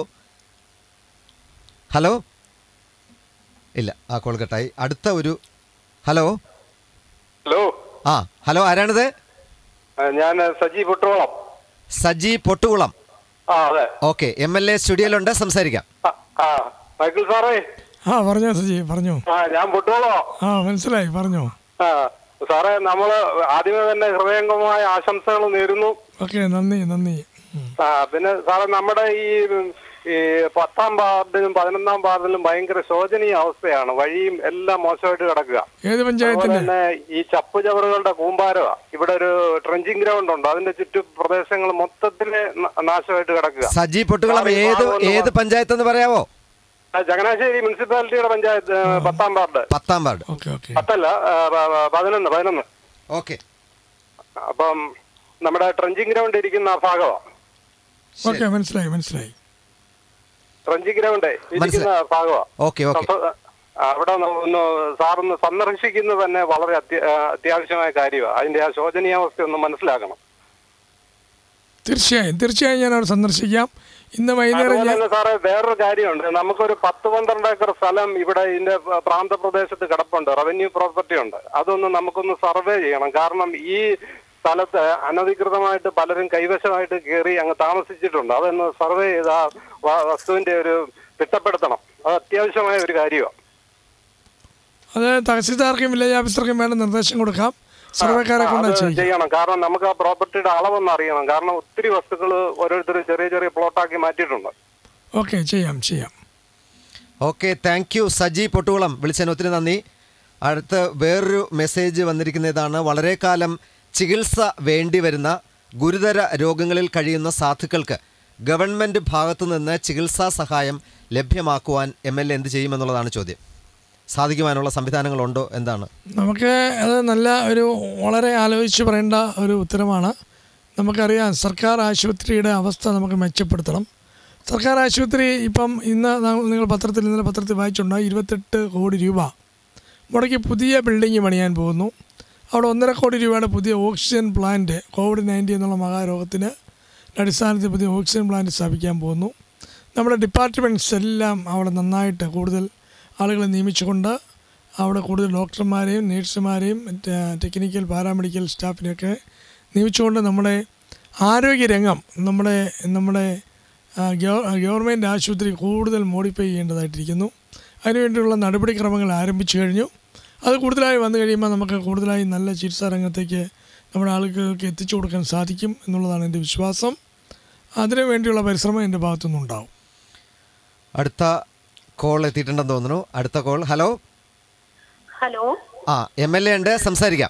ഹലോ ഇല്ല, ആ കോൾ കട്ടായി. അടുത്ത ഒരു ഹലോ ഹലോ ആ ഹലോ ആരാണിത്? ഞാൻ Saji Pottukulam. Saji Pottukulam. Okay, M L A സ്റ്റുഡിയോയിലുണ്ട്, സംസാരിക്കാം. മൈക്കിൾ സാറേ. ആ പറഞ്ഞോ സജി, പറഞ്ഞോ. ഞാൻ പൊട്ടുകുളോ. ആ മനസ്സിലായി, പറഞ്ഞോ. ആ സാറേ, നമ്മള് ആദ്യമേ തന്നെ ഹൃദയംഗമായ ആശംസകൾ നേരുന്നു. ഓക്കെ, നന്ദി നന്ദി. ആ പിന്നെ സാറേ, നമ്മുടെ ഈ ഈ പത്താം വാർഡിലും പതിനൊന്നാം വാർഡിലും ഭയങ്കര ശോചനീയ അവസ്ഥയാണ്. വഴിയും എല്ലാം മോശമായിട്ട് കിടക്കുക. ഏത് പഞ്ചായത്തിന്? തന്നെ ഈ ചപ്പു ചവറുകളുടെ കൂമ്പാരമാണ്. ഇവിടെ ഒരു ട്രെഞ്ചിങ് ഗ്രൗണ്ട് ഉണ്ട്, അതിന്റെ ചുറ്റു പ്രദേശങ്ങൾ മൊത്തത്തില് നാശമായിട്ട് കിടക്കുക. സജി പൊട്ടുകുളം ഏത് ഏത് പഞ്ചായത്ത് എന്ന് പറയാവോ? ചങ്ങനാശ്ശേരി മുനിസിപ്പാലിറ്റിയുടെ പഞ്ചായത്ത് പത്താം വാർഡ്. പത്താം വാർഡ് പത്തല്ല, പതിനൊന്ന് പതിനൊന്ന് ഓക്കെ. അപ്പം നമ്മുടെ ട്രെഞ്ചിങ് ഗ്രൗണ്ട് ഇരിക്കുന്ന ഭാഗമാണ്. ഓക്കെ, മനസ്സിലായി മനസ്സിലായി. ട്രെഞ്ചിങ് ഗ്രൗണ്ട് ഇരിക്കുന്ന ഭാഗമാണ്. Okay okay. അവിടെ ഒന്ന് സാറൊന്ന് സന്ദർശിക്കുന്നത് തന്നെ വളരെ അത്യാവശ്യമായ കാര്യമാണ്. അതിന്റെ ആ ശോചനീയാവസ്ഥ ഒന്ന് മനസ്സിലാക്കണം. തീർച്ചയായും തീർച്ചയായും ഞാൻ അവിടെ സന്ദർശിക്കാം. ഇന്ന് വൈകുന്നേരം ഞാൻ സാറേ വേറൊരു കാര്യമുണ്ട്. നമുക്കൊരു പത്ത് പന്ത്രണ്ട് ഏക്കർ സ്ഥലം ഇവിടെ ഇതിന്റെ പ്രാന്തപ്രദേശത്ത് കിടപ്പുണ്ട്, റവന്യൂ പ്രോപ്പർട്ടി ഉണ്ട്. അതൊന്ന് നമുക്കൊന്ന് സർവേ ചെയ്യണം. കാരണം ഈ സ്ഥലത്ത് അനധികൃതമായിട്ട് പലരും കൈവശമായിട്ട് കയറി അങ്ങ് താമസിച്ചിട്ടുണ്ട്. അതൊന്ന് സർവേ ചെയ്ത് ആ വസ്തുവിന്റെ ഒരു തിട്ടപ്പെടുത്തണം. അത് അത്യാവശ്യമായ ഒരു കാര്യമാണ്. അത് തഹസിൽദാർക്കും വില്ലേജ് ഓഫീസർക്കും വേണ്ട നിർദ്ദേശം കൊടുക്കാം. സർവേക്കാരെ കൊണ്ട് ചെയ്യണം. കാരണം നമുക്ക് ആ പ്രോപ്പർട്ടിയുടെ അളവൊന്നും അറിയണം. കാരണം ഒത്തിരി വസ്തുക്കൾ ഓരോരുത്തർ ചെറിയ ചെറിയ പ്ലോട്ടാക്കി മാറ്റിയിട്ടുണ്ട്. ഓക്കെ, ചെയ്യാം ചെയ്യാം. Okay, thank you Saji Pottukulam. വിളിച്ചതിന് ഒത്തിരി നന്ദി. അടുത്ത് വേറൊരു മെസ്സേജ് വന്നിരിക്കുന്നതാണ്. വളരെ കാലം ചികിത്സ വേണ്ടി വരുന്ന ഗുരുതര രോഗങ്ങളിൽ കഴിയുന്ന സാധുക്കൾക്ക് ഗവൺമെൻറ് ഭാഗത്തു നിന്ന് ചികിത്സാ സഹായം ലഭ്യമാക്കുവാൻ എം എൽ എ എന്ത് ചെയ്യുമെന്നുള്ളതാണ് ചോദ്യം. സാധിക്കുവാനുള്ള സംവിധാനങ്ങളുണ്ടോ? എന്താണ്? നമുക്ക് അത് നല്ല ഒരു വളരെ ആലോചിച്ച് പറയേണ്ട ഒരു ഉത്തരമാണ്. നമുക്കറിയാം സർക്കാർ ആശുപത്രിയുടെ അവസ്ഥ നമുക്ക് മെച്ചപ്പെടുത്തണം. സർക്കാർ ആശുപത്രി ഇപ്പം ഇന്ന് നിങ്ങൾ പത്രത്തിൽ ഇന്നലെ പത്രത്തിൽ വായിച്ചിട്ടുണ്ടായി ഇരുപത്തെട്ട് കോടി രൂപ മുടക്കി പുതിയ ബിൽഡിംഗ് പണിയാൻ പോകുന്നു. അവിടെ ഒന്നര കോടി രൂപയുടെ പുതിയ ഓക്സിജൻ പ്ലാന്റ്, കോവിഡ് നയൻറ്റീൻ എന്നുള്ള മഹാരോഗത്തിന് അടിസ്ഥാനത്തിൽ പുതിയ ഓക്സിജൻ പ്ലാന്റ് സ്ഥാപിക്കാൻ പോകുന്നു. നമ്മുടെ ഡിപ്പാർട്ട്മെൻറ്റ്സ് എല്ലാം അവിടെ നന്നായിട്ട് കൂടുതൽ ആളുകളെ നിയമിച്ചുകൊണ്ട് അവിടെ കൂടുതൽ ഡോക്ടർമാരെയും നേഴ്സുമാരെയും ടെക്നിക്കൽ പാരാമെഡിക്കൽ സ്റ്റാഫിനെയൊക്കെ നിയമിച്ചുകൊണ്ട് നമ്മുടെ ആരോഗ്യരംഗം നമ്മുടെ നമ്മുടെ ഗവൺമെൻറ് ആശുപത്രി കൂടുതൽ മോഡിഫൈ ചെയ്യേണ്ടതായിട്ടിരിക്കുന്നു. അതിനുവേണ്ടിയുള്ള നടപടിക്രമങ്ങൾ ആരംഭിച്ചു കഴിഞ്ഞു. അത് കൂടുതലായി വന്നു കഴിയുമ്പോൾ നമുക്ക് കൂടുതലായി നല്ല ചികിത്സാ രംഗത്തേക്ക് നമ്മുടെ ആളുകൾക്ക് എത്തിച്ചു കൊടുക്കാൻ സാധിക്കും എന്നുള്ളതാണ് എൻ്റെ വിശ്വാസം. അതിനു വേണ്ടിയുള്ള പരിശ്രമം എൻ്റെ ഭാഗത്തുനിന്നുണ്ടാവും. അടുത്ത കോൾ എത്തിയിട്ടുണ്ടെന്ന് തോന്നുന്നു. അടുത്ത കോൾ. ഹലോ ഹലോ ആ എം എൽ എ ഉണ്ട്, സംസാരിക്കാം.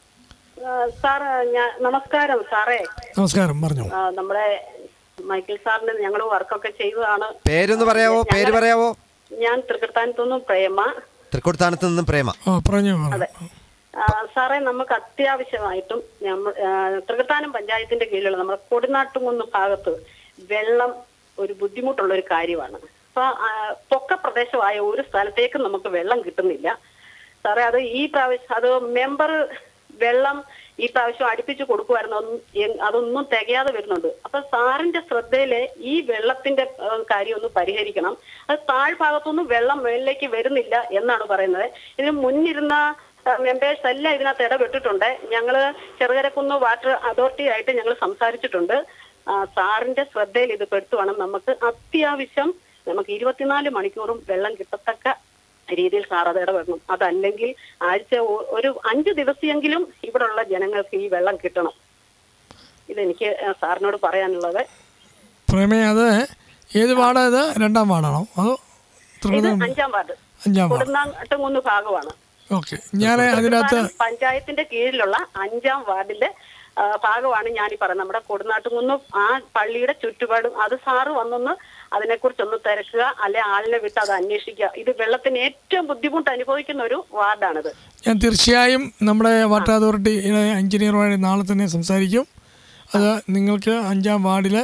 സാർ ഞാൻ നമസ്കാരം സാറേ. നമസ്കാരം, പറഞ്ഞു. നമ്മുടെ മൈക്കിൾ സാറിന് ഞങ്ങൾ വർക്കൊക്കെ ചെയ്തതാണ്. പേരൊന്ന് പറയാവോ? പേര് പറയാവോ? ഞാൻ തൃക്കൃത്താനത്തുനിന്നും പ്രേമ. തൃക്കൊടുത്താനത്ത് നിന്നും പ്രേമ. അതെ സാറേ, നമുക്ക് അത്യാവശ്യമായിട്ടും തൃക്കൃത്താനം പഞ്ചായത്തിന്റെ കീഴിലുള്ള നമ്മുടെ കൊടിനാട്ടുകുന്ന് ഭാഗത്ത് വെള്ളം ഒരു ബുദ്ധിമുട്ടുള്ള ഒരു കാര്യമാണ്. അപ്പൊ പൊക്ക പ്രദേശമായ ഒരു സ്ഥലത്തേക്ക് നമുക്ക് വെള്ളം കിട്ടുന്നില്ല സാറേ. അത് ഈ പ്രാവശ്യം അത് മെമ്പർ വെള്ളം ഈ പ്രാവശ്യം അടുപ്പിച്ച് കൊടുക്കുമായിരുന്നു. അതൊന്നും തികയാതെ വരുന്നുണ്ട്. അപ്പൊ സാറിന്റെ ശ്രദ്ധയില് ഈ വെള്ളത്തിന്റെ കാര്യം ഒന്ന് പരിഹരിക്കണം. അത് താഴ്ഭാഗത്തൊന്നും വെള്ളം മുകളിലേക്ക് വരുന്നില്ല എന്നാണ് പറയുന്നത്. ഇതിന് മുന്നിരുന്ന മെമ്പേഴ്സ് എല്ലാം ഇതിനകത്ത് ഇടപെട്ടിട്ടുണ്ട്. ഞങ്ങള് ചെറുകരക്കുന്ന് വാട്ടർ അതോറിറ്റി ആയിട്ട് ഞങ്ങൾ സംസാരിച്ചിട്ടുണ്ട്. സാറിന്റെ ശ്രദ്ധയിൽ ഇത് പെടുത്തുവാണ്. നമുക്ക് അത്യാവശ്യം നമുക്ക് ഇരുപത്തിനാല് മണിക്കൂറും വെള്ളം കിട്ടത്തക്ക രീതിയിൽ സാർ അത് ഇടപെടണം. അതല്ലെങ്കിൽ ആഴ്ച ഒരു അഞ്ച് ദിവസമെങ്കിലും ഇവിടെയുള്ള ജനങ്ങൾക്ക് ഈ വെള്ളം കിട്ടണം. ഇതെനിക്ക് സാറിനോട് പറയാനുള്ളത്. പ്രേമേ, അത് ഏത് വാർഡാ? ഇത് രണ്ടാം വാർഡാണോ അതോ? ഇത് അഞ്ചാം വാർഡ്, കൊടുങ്ങാട്ടുകുന്ന് ഭാഗമാണ്. ഓക്കെ, ഞാൻ അതിനകത്ത് പഞ്ചായത്തിന്റെ കീഴിലുള്ള അഞ്ചാം വാർഡിന്റെ ഭാഗമാണ് ഞാനീ പറയുന്നത്. നമ്മുടെ കൊടുങ്ങാട്ടുകുന്ന് ആ പള്ളിയുടെ ചുറ്റുപാടും അത് സാറ് വന്നൊന്ന് അതിനെക്കുറിച്ചൊന്ന് തിരക്കുക, അല്ലെ ആളിനെ വിട്ട് അത് അന്വേഷിക്കുക. ഇത് വെള്ളത്തിന് ഏറ്റവും ബുദ്ധിമുട്ട് അനുഭവിക്കുന്ന ഒരു വാർഡാണിത്. ഞാൻ തീർച്ചയായും നമ്മുടെ വാട്ടർ അതോറിറ്റി എഞ്ചിനീയറുമായി നാളെ തന്നെ സംസാരിക്കും. അത് നിങ്ങൾക്ക് അഞ്ചാം വാർഡിലെ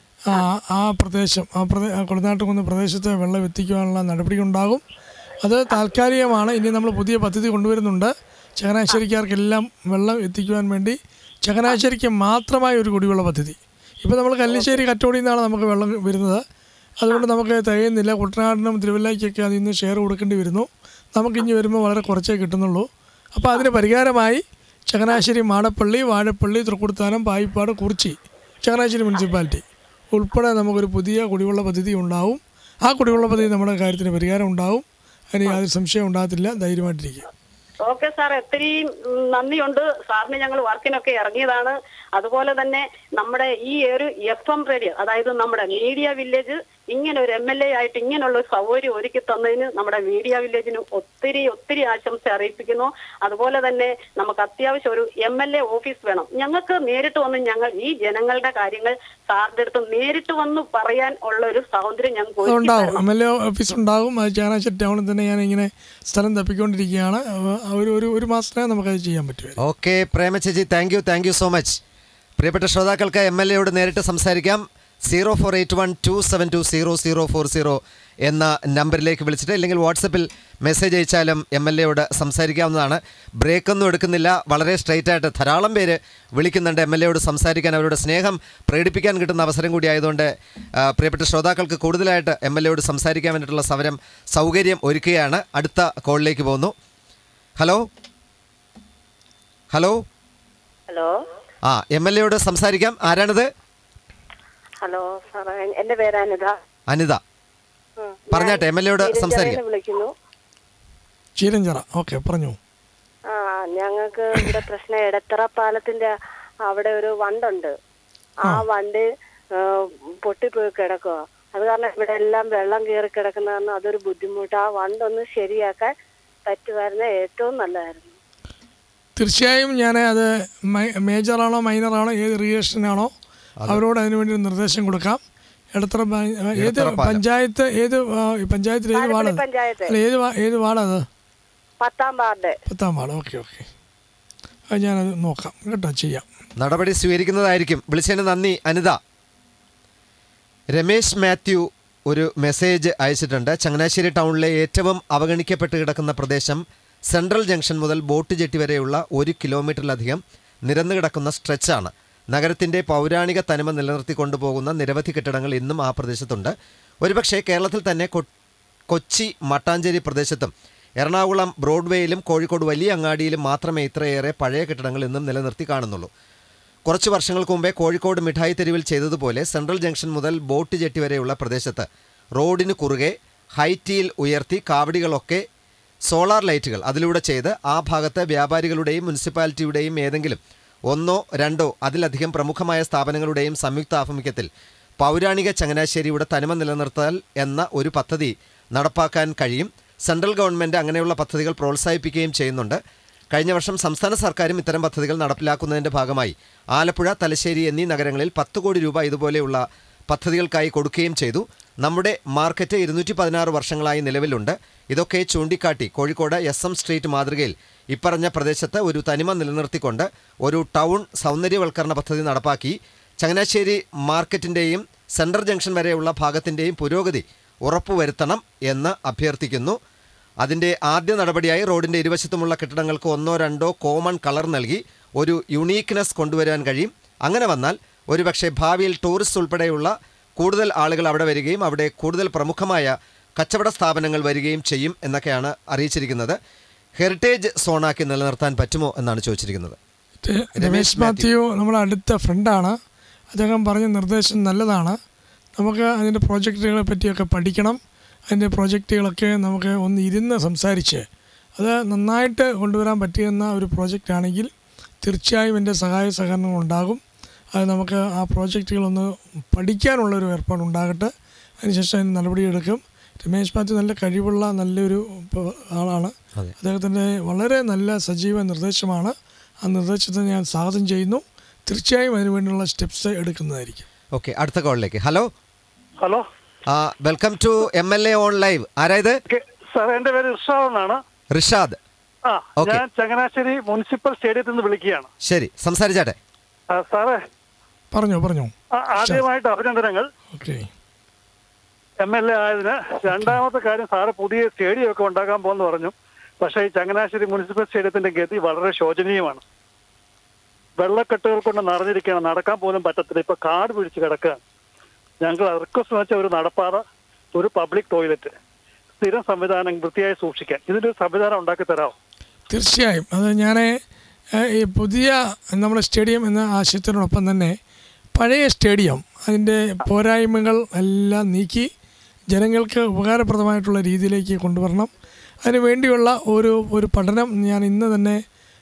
ആ പ്രദേശം ആ പ്രദേ കൊടുങ്ങാട്ടുകുന്ന് പ്രദേശത്തെ വെള്ളം എത്തിക്കുവാനുള്ള നടപടി ഉണ്ടാകും. അത് താൽക്കാലികമാണ്. ഇനി നമ്മൾ പുതിയ പദ്ധതി കൊണ്ടുവരുന്നുണ്ട്. ചങ്ങനാശ്ശേരിക്കാർക്കെല്ലാം വെള്ളം എത്തിക്കുവാൻ വേണ്ടി ചങ്ങനാശ്ശേരിക്ക് മാത്രമായ ഒരു കുടിവെള്ള പദ്ധതി. ഇപ്പോൾ നമ്മൾ കല്ലിശ്ശേരി കറ്റോടിയിൽ നിന്നാണ് നമുക്ക് വെള്ളം വരുന്നത്. അതുകൊണ്ട് നമുക്ക് തികയുന്നില്ല. കുട്ടനാടിനും തിരുവല്ലയ്ക്കൊക്കെ അതിൽ നിന്ന് ഷെയർ കൊടുക്കേണ്ടി വരുന്നു. നമുക്കിഞ്ഞ് വരുമ്പോൾ വളരെ കുറച്ചേ കിട്ടുന്നുള്ളൂ. അപ്പോൾ അതിന് പരിഹാരമായി ചങ്ങനാശ്ശേരി, മാടപ്പള്ളി, വാഴപ്പള്ളി, തൃക്കൊടുത്താനം, പായിപ്പാട്, കുറിച്ചി, ചങ്ങനാശ്ശേരി മുനിസിപ്പാലിറ്റി ഉൾപ്പെടെ നമുക്കൊരു പുതിയ കുടിവെള്ള പദ്ധതി ഉണ്ടാവും. ആ കുടിവെള്ള പദ്ധതി നമ്മുടെ കാര്യത്തിന് പരിഹാരം ഉണ്ടാവും. അതിന് യാതൊരു സംശയം ഉണ്ടാകത്തില്ല. ധൈര്യമായിട്ടിരിക്കുക. ഓക്കെ സാർ, ഒത്തിരി നന്ദിയുണ്ട്. സാറിന് ഞങ്ങൾ വർക്കിനൊക്കെ ഇറങ്ങിയതാണ്. അതുപോലെ തന്നെ നമ്മുടെ ഈ ഒരു എഫ് എം റേഡിയോ, അതായത് നമ്മുടെ മീഡിയ വില്ലേജ് ഇങ്ങനെ ഒരു എം എൽ എ ആയിട്ട് ഇങ്ങനെയുള്ള ഒരു സൗകര്യം ഒരുക്കി തന്നതിന് നമ്മുടെ മീഡിയ വില്ലേജിന് ഒത്തിരി ഒത്തിരി ആശംസ അറിയിപ്പിക്കുന്നു. അതുപോലെ തന്നെ നമുക്ക് അത്യാവശ്യം ഒരു എം എൽ എ ഓഫീസ് വേണം. ഞങ്ങൾക്ക് നേരിട്ട് വന്ന് ഞങ്ങൾ ഈ ജനങ്ങളുടെ കാര്യങ്ങൾ സാറിന്റെ അടുത്ത് നേരിട്ട് വന്ന് പറയാൻ ഉള്ള ഒരു സ്വാതന്ത്ര്യം ഞങ്ങൾക്ക് ഉണ്ടാവും. എം എൽ എ ഓഫീസ് ഉണ്ടാകും. അത് ചങ്ങനാശ്ശേരി ടൗണിൽ തന്നെ ഞാൻ ഇങ്ങനെ സ്ഥലം തപ്പിക്കൊണ്ടിരിക്കുകയാണ്. ഒരു ഒരു ഒരു മാസത്തിനകം നമുക്കത് ചെയ്യാൻ പറ്റും. ഓക്കെ പ്രേമ ചേച്ചി, thank you thank you so much. പ്രിയപ്പെട്ട ശ്രോതാക്കൾക്ക് എം എൽ എയോട് നേരിട്ട് സംസാരിക്കാം. Zero four eight one two seven two zero zero four zero എന്ന നമ്പറിലേക്ക് വിളിച്ചിട്ട് അല്ലെങ്കിൽ വാട്സപ്പിൽ മെസ്സേജ് അയച്ചാലും എം എൽ എയോട് സംസാരിക്കാവുന്നതാണ്. ബ്രേക്കൊന്നും എടുക്കുന്നില്ല. വളരെ സ്ട്രെയിറ്റ് ആയിട്ട് ധാരാളം പേര് വിളിക്കുന്നുണ്ട് എം എൽ എയോട് സംസാരിക്കാൻ. അവരുടെ സ്നേഹം പ്രകടിപ്പിക്കാൻ കിട്ടുന്ന അവസരം കൂടി ആയതുകൊണ്ട് പ്രിയപ്പെട്ട ശ്രോതാക്കൾക്ക് കൂടുതലായിട്ട് എം എൽ എയോട് സംസാരിക്കാൻ വേണ്ടിയിട്ടുള്ള സമരം സൗകര്യം ഒരുക്കുകയാണ്. അടുത്ത കോളിലേക്ക് പോകുന്നു. ഹലോ ഹലോ ഹലോ ആ എം എൽ എയോട് സംസാരിക്കാം. ആരാണിത്? ഹലോ സാറേ, എന്റെ പേര് അനിത. അനിത, പറഞ്ഞാട്ടെ, എം എൽ എയോട് സംസാരിക്കാം. വിളിക്കുന്നു. ചീരഞ്ചിറ. ഓക്കെ, പറഞ്ഞു. ആ ഞങ്ങൾക്ക് ഇവിടെ പ്രശ്നം എടത്തറ പാലത്തിന്റെ അവിടെ ഒരു വണ്ടുണ്ട്. ആ വണ്ട് പൊട്ടിപ്പോയി കിടക്കുക. അത് കാരണം ഇവിടെ എല്ലാം വെള്ളം കയറി കിടക്കുന്ന കാരണം അതൊരു ബുദ്ധിമുട്ട്. ആ വണ്ടൊന്ന് ശരിയാക്കാൻ പറ്റുമായിരുന്ന ഏറ്റവും നല്ലതായിരുന്നു. തീർച്ചയായും ഞാൻ അത് മേജറാണോ മൈനറാണോ ഏത് റിയേഷനാണോ അവരോട് അതിനുവേണ്ടി നിർദ്ദേശം കൊടുക്കാം. എടത്തറ ഏത് പഞ്ചായത്ത്, ഏത് പഞ്ചായത്തിൽ ഏത് വാർഡ്, ഏത് ഏത് വാർഡത്? പത്താം വാർഡ്. പത്താം വാർഡ്. ഓക്കെ ഓക്കെ, അത് ഞാനത് നോക്കാം കേട്ടോ, ചെയ്യാം. നടപടി സ്വീകരിക്കുന്നതായിരിക്കും. വിളിച്ചതിന് നന്ദി അനിത. രമേശ് മാത്യു ഒരു മെസ്സേജ് അയച്ചിട്ടുണ്ട്. ചങ്ങനാശ്ശേരി ടൗണിലെ ഏറ്റവും അവഗണിക്കപ്പെട്ട് കിടക്കുന്ന പ്രദേശം സെൻട്രൽ ജംഗ്ഷൻ മുതൽ ബോട്ട് ജെട്ടി വരെയുള്ള ഒരു കിലോമീറ്ററിലധികം നിരന്നു കിടക്കുന്ന സ്ട്രെച്ചാണ്. നഗരത്തിൻ്റെ പൗരാണിക തനിമ നിലനിർത്തി കൊണ്ടുപോകുന്ന നിരവധി കെട്ടിടങ്ങൾ ഇന്നും ആ പ്രദേശത്തുണ്ട്. ഒരുപക്ഷെ കേരളത്തിൽ തന്നെ കൊച്ചി മട്ടാഞ്ചേരി പ്രദേശത്തും എറണാകുളം ബ്രോഡ്വേയിലും കോഴിക്കോട് വലിയ അങ്ങാടിയിലും മാത്രമേ ഇത്രയേറെ പഴയ കെട്ടിടങ്ങൾ ഇന്നും നിലനിർത്തി കാണുന്നുള്ളൂ. കുറച്ച് വർഷങ്ങൾക്ക് മുമ്പേ കോഴിക്കോട് മിഠായി തെരുവിൽ ചെയ്തതുപോലെ സെൻട്രൽ ജംഗ്ഷൻ മുതൽ ബോട്ട് ജെട്ടി വരെയുള്ള പ്രദേശത്ത് റോഡിന് കുറുകെ ഹൈറ്റിയിൽ ഉയർത്തി കാവടികളൊക്കെ സോളാർ ലൈറ്റുകൾ അതിലൂടെ ചെയ്ത് ആ ഭാഗത്ത് വ്യാപാരികളുടെയും മുനിസിപ്പാലിറ്റിയുടെയും ഏതെങ്കിലും ഒന്നോ രണ്ടോ അതിലധികം പ്രമുഖമായ സ്ഥാപനങ്ങളുടെയും സംയുക്ത ആഭിമുഖ്യത്തിൽ പൗരാണിക ചങ്ങനാശ്ശേരിയുടെ തനിമ നിലനിർത്തൽ എന്ന ഒരു പദ്ധതി നടപ്പാക്കാൻ കഴിയും. സെൻട്രൽ ഗവൺമെൻറ് അങ്ങനെയുള്ള പദ്ധതികൾ പ്രോത്സാഹിപ്പിക്കുകയും ചെയ്യുന്നുണ്ട്. കഴിഞ്ഞ വർഷം സംസ്ഥാന സർക്കാരും ഇത്തരം പദ്ധതികൾ നടപ്പിലാക്കുന്നതിൻ്റെ ഭാഗമായി ആലപ്പുഴ, തലശ്ശേരി എന്നീ നഗരങ്ങളിൽ പത്ത് കോടി രൂപ ഇതുപോലെയുള്ള പദ്ധതികൾക്കായി കൊടുക്കുകയും ചെയ്തു. നമ്മുടെ മാർക്കറ്റ് ഇരുന്നൂറ്റി പതിനാറ് വർഷങ്ങളായി നിലവിലുണ്ട്. ഇതൊക്കെ ചൂണ്ടിക്കാട്ടി കോഴിക്കോട് എസ് എം സ്ട്രീറ്റ് മാതൃകയിൽ ഇപ്പറഞ്ഞ പ്രദേശത്ത് ഒരു തനിമ നിലനിർത്തിക്കൊണ്ട് ഒരു ടൗൺ സൗന്ദര്യവൽക്കരണ പദ്ധതി നടപ്പാക്കി ചങ്ങനാശ്ശേരി മാർക്കറ്റിൻ്റെയും സെൻട്രൽ ജംഗ്ഷൻ വരെയുള്ള ഭാഗത്തിൻ്റെയും പുരോഗതി ഉറപ്പുവരുത്തണം എന്ന് അഭ്യർത്ഥിക്കുന്നു. അതിൻ്റെ ആദ്യ നടപടിയായി റോഡിൻ്റെ ഇരുവശത്തുമുള്ള കെട്ടിടങ്ങൾക്ക് ഒന്നോ രണ്ടോ കോമൺ കളർ നൽകി ഒരു യുണീക്ക്നെസ് കൊണ്ടുവരാൻ കഴിയും. അങ്ങനെ വന്നാൽ ഒരുപക്ഷെ ഭാവിയിൽ ടൂറിസ്റ്റ് ഉൾപ്പെടെയുള്ള കൂടുതൽ ആളുകൾ അവിടെ വരികയും അവിടെ കൂടുതൽ പ്രമുഖമായ കച്ചവട സ്ഥാപനങ്ങൾ വരികയും ചെയ്യും എന്നൊക്കെയാണ് അറിയിച്ചിരിക്കുന്നത്. ഹെറിറ്റേജ് സോണാക്കി നിലനിർത്താൻ പറ്റുമോ എന്നാണ് ചോദിച്ചിരിക്കുന്നത്. രമേശ് മാത്യു നമ്മുടെ അടുത്ത ഫ്രണ്ടാണ്. അദ്ദേഹം പറഞ്ഞ നിർദ്ദേശം നല്ലതാണ്. നമുക്ക് അതിൻ്റെ പ്രോജക്റ്റുകളെ പറ്റിയൊക്കെ പഠിക്കണം. അതിൻ്റെ പ്രോജക്റ്റുകളൊക്കെ നമുക്ക് ഒന്ന് ഇരുന്ന് സംസാരിച്ച് അത് നന്നായിട്ട് കൊണ്ടുവരാൻ പറ്റുന്ന ഒരു പ്രോജക്റ്റാണെങ്കിൽ തീർച്ചയായും എൻ്റെ സഹായ സഹകരണങ്ങൾ ഉണ്ടാകും. അത് നമുക്ക് ആ പ്രോജക്റ്റുകളൊന്ന് പഠിക്കാനുള്ളൊരു ഏർപ്പാടുണ്ടാകട്ടെ. അതിനുശേഷം അതിന് നടപടിയെടുക്കും. രമേശ് മാത്യു നല്ല കഴിവുള്ള നല്ലൊരു ആളാണ്. അദ്ദേഹത്തിൻ്റെ വളരെ നല്ല സജീവ നിർദ്ദേശമാണ്. ആ നിർദ്ദേശത്തെ ഞാൻ സ്വാഗതം ചെയ്യുന്നു. തീർച്ചയായും അതിനുവേണ്ടിയുള്ള സ്റ്റെപ്സ് എടുക്കുന്നതായിരിക്കും. ഓക്കെ, അടുത്ത കോളിലേക്ക്. ഹലോ ഹലോ ആ welcome to M L A on live. ആരായത്? സാർ, എന്റെ പേര് ഇർഷാദ് എന്നാണ്. റിഷാദ്. ആ, ഞാൻ ചങ്ങനാശ്ശേരി മുനിസിപ്പൽ സ്റ്റേഡിയത്തിൽ നിന്ന് വിളിക്കുകയാണ്. ശരി, സംസാരിച്ചാട്ടെ. സാറേ പറഞ്ഞോ പറഞ്ഞോ ആദ്യമായിട്ട് അഭിനന്ദനങ്ങൾ. ഓക്കെ, എം എൽ എ ആയതിന്. രണ്ടാമത്തെ കാര്യം, സാറ് പുതിയ സ്റ്റേഡിയം ഒക്കെ ഉണ്ടാക്കാൻ പോകുന്നു പറഞ്ഞു. പക്ഷേ ഈ ചങ്ങനാശ്ശേരി മുനിസിപ്പൽ സ്റ്റേഡിയത്തിന്റെ ഗതി വളരെ ശോചനീയമാണ്. വെള്ളക്കെട്ടുകൾ കൊണ്ട് നിറഞ്ഞിരിക്കുകയാണ്. നടക്കാൻ പോലും പറ്റത്തില്ല. ഇപ്പൊ കാട് പിടിച്ച് കിടക്കുകയാണ്. ഞങ്ങൾ റിക്വസ്റ്റ് വെച്ച ഒരു നടപ്പാത, ഒരു പബ്ലിക് ടോയ്ലറ്റ്, സ്ഥിരം സംവിധാനം വൃത്തിയായി സൂക്ഷിക്കാൻ ഇതിൻ്റെ ഒരു സംവിധാനം ഉണ്ടാക്കി തരാമോ? തീർച്ചയായും. അത് ഞാൻ ഈ പുതിയ നമ്മുടെ സ്റ്റേഡിയം എന്ന ആശയത്തിനോടൊപ്പം തന്നെ പഴയ സ്റ്റേഡിയം അതിൻ്റെ പോരായ്മകൾ എല്ലാം നീക്കി ജനങ്ങൾക്ക് ഉപകാരപ്രദമായിട്ടുള്ള രീതിയിലേക്ക് കൊണ്ടുവരണം. അതിനു വേണ്ടിയുള്ള ഒരു ഒരു പഠനം ഞാൻ ഇന്ന് തന്നെ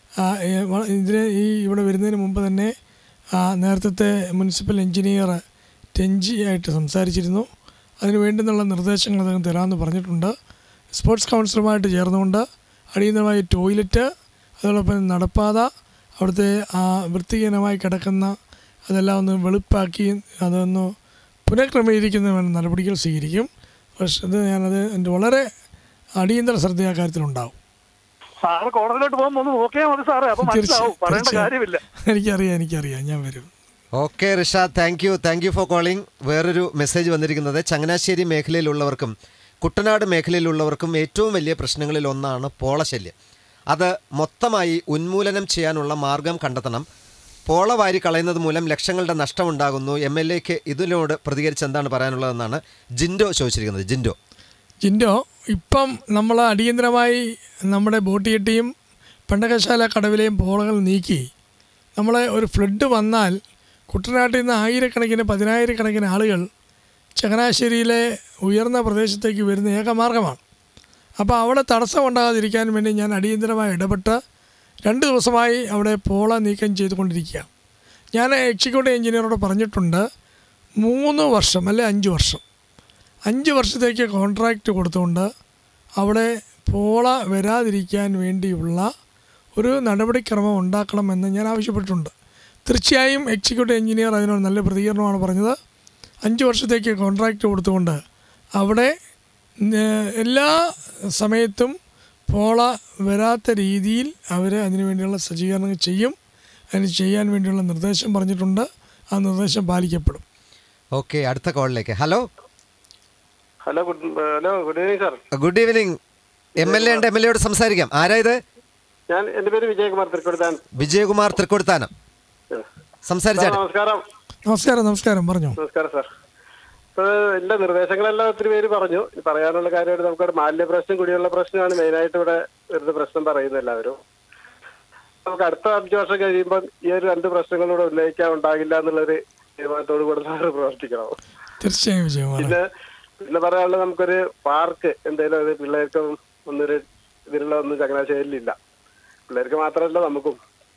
ഇതിന് ഈ ഇവിടെ വരുന്നതിന് മുമ്പ് തന്നെ നേരത്തെ മുനിസിപ്പൽ എഞ്ചിനീയർ ടെഞ്ചി ആയിട്ട് സംസാരിച്ചിരുന്നു. അതിന് വേണ്ടുന്നുള്ള നിർദ്ദേശങ്ങൾ അദ്ദേഹം തരാമെന്ന് പറഞ്ഞിട്ടുണ്ട്. സ്പോർട്സ് കൗൺസിലുമായിട്ട് ചേർന്നുകൊണ്ട് അടിയന്തരമായി ടോയ്ലറ്റ്, അതോടൊപ്പം നടപ്പാത, അവിടുത്തെ വൃത്തിഹീനമായി കിടക്കുന്ന അതെല്ലാം ഒന്ന് വെളുപ്പാക്കി അതൊന്ന് പുനഃക്രമീകരിക്കുന്ന നടപടികൾ സ്വീകരിക്കും. പക്ഷേ ഇത് ഞാനത് എൻ്റെ വളരെ അടിയന്തര ശ്രദ്ധ ആ കാര്യത്തിലുണ്ടാവും. സാറ് കോടതിയിലോട്ട് പോകുമ്പോൾ ഒന്ന് നോക്കിയാൽ മതി സാറേ, അപ്പോൾ മനസ്സിലാവും, പറയേണ്ട കാര്യമില്ല. എനിക്കറിയാം എനിക്കറിയാം ഞാൻ വരും. Okay Rishad, thank you thank you for calling. വേറൊരു മെസ്സേജ് വന്നിരിക്കുന്നത്, ചങ്ങനാശ്ശേരി മേഖലയിലുള്ളവർക്കും കുട്ടനാട് മേഖലയിലുള്ളവർക്കും ഏറ്റവും വലിയ പ്രശ്നങ്ങളിൽ ഒന്നാണ് പോളശല്യം. അത് മൊത്തമായി ഉന്മൂലനം ചെയ്യാനുള്ള മാർഗം കണ്ടെത്തണം. പോള വാരി കളയുന്നത് മൂലം ലക്ഷങ്ങളുടെ നഷ്ടമുണ്ടാകുന്നു. എം എൽ എക്ക് ഇതിനോട് പ്രതികരിച്ച് എന്താണ് പറയാനുള്ളതെന്നാണ് ജിൻഡോ ചോദിച്ചിരിക്കുന്നത്. ജിൻഡോ ജിൻഡോ ഇപ്പം നമ്മൾ അടിയന്തരമായി നമ്മുടെ ബോട്ടിയെട്ടിയും പണ്ടകശാല കടവിലെയും പോളകൾ നീക്കി നമ്മളെ ഒരു ഫ്ലഡ് വന്നാൽ കുട്ടനാട്ടിൽ നിന്ന് ആയിരക്കണക്കിന് പതിനായിരക്കണക്കിന് ആളുകൾ ചങ്ങനാശ്ശേരിയിലെ ഉയർന്ന പ്രദേശത്തേക്ക് വരുന്ന ഏകമാർഗമാണ്. അപ്പോൾ അവിടെ തടസ്സമുണ്ടാകാതിരിക്കാൻ വേണ്ടി ഞാൻ അടിയന്തരമായി ഇടപെട്ട് രണ്ട് ദിവസമായി അവിടെ പോള നീക്കം ചെയ്തുകൊണ്ടിരിക്കുക. ഞാൻ എക്സിക്യൂട്ടീവ് എഞ്ചിനീയറോട് പറഞ്ഞിട്ടുണ്ട്, മൂന്ന് വർഷം അല്ലെ അഞ്ച് വർഷം അഞ്ച് വർഷത്തേക്ക് കോൺട്രാക്റ്റ് കൊടുത്തുകൊണ്ട് അവിടെ പോള വരാതിരിക്കാൻ വേണ്ടിയുള്ള ഒരു നടപടിക്രമം ഉണ്ടാക്കണമെന്ന് ഞാൻ ആവശ്യപ്പെട്ടിട്ടുണ്ട്. തീർച്ചയായും എക്സിക്യൂട്ടീവ് എഞ്ചിനീയർ അതിനോട് നല്ല പ്രതികരണമാണ് പറഞ്ഞത്. അഞ്ച് വർഷത്തേക്ക് കോൺട്രാക്റ്റ് കൊടുത്തുകൊണ്ട് അവിടെ എല്ലാ സമയത്തും പോള വരാത്ത രീതിയിൽ അവർ അതിനു വേണ്ടിയുള്ള സജ്ജീകരണങ്ങൾ ചെയ്യും. അതിന് ചെയ്യാൻ വേണ്ടിയുള്ള നിർദ്ദേശം പറഞ്ഞിട്ടുണ്ട്. ആ നിർദ്ദേശം പാലിക്കപ്പെടും. ഓക്കെ, അടുത്ത കോളിലേക്ക്. Hello hello good hello good evening sir. Good evening. M L A ഉണ്ട്, എം എൽ എയോട് സംസാരിക്കാം. ആരായത്? ഞാൻ എൻ്റെ പേര് വിജയകുമാർ തൃക്കൊടുത്താനം. വിജയകുമാർ തൃക്കൊടുത്താനം, സംസാരിച്ചാട്ടെ. നമസ്കാരം. നമസ്കാരം. നമസ്കാരം, പറഞ്ഞു. നമസ്കാരം സാർ. ഇപ്പോൾ എല്ലാ നിർദ്ദേശങ്ങളെല്ലാം ഒത്തിരി പേര് പറഞ്ഞു. പറയാനുള്ള കാര്യമായിട്ട് നമുക്കവിടെ മാലിന്യ പ്രശ്നം, കുടിവെള്ള പ്രശ്നമാണ് മെയിനായിട്ട് ഇവിടെ വരുന്ന പ്രശ്നം പറയുന്നത് എല്ലാവരും. നമുക്ക് അടുത്ത അഞ്ച് വർഷം കഴിയുമ്പോൾ ഈ ഒരു രണ്ട് പ്രശ്നങ്ങളൂടെ ഉന്നയിക്കാൻ ഉണ്ടാകില്ല എന്നുള്ളൊരു തീരുമാനത്തോട് കൂടെ സാറ് പ്രവർത്തിക്കണം. തീർച്ചയായും വിജയകുമാർ. പിന്നെ പിന്നെ പറയാനുള്ളത്, നമുക്കൊരു പാർക്ക് എന്തെങ്കിലും ഒരു പിള്ളേർക്കും ഒന്നൊരു ഇതിലുള്ള ഒന്നും ചങ്ങനാശ്ശേരിയിലില്ല. പിള്ളേർക്ക് മാത്രമല്ല നമുക്കും.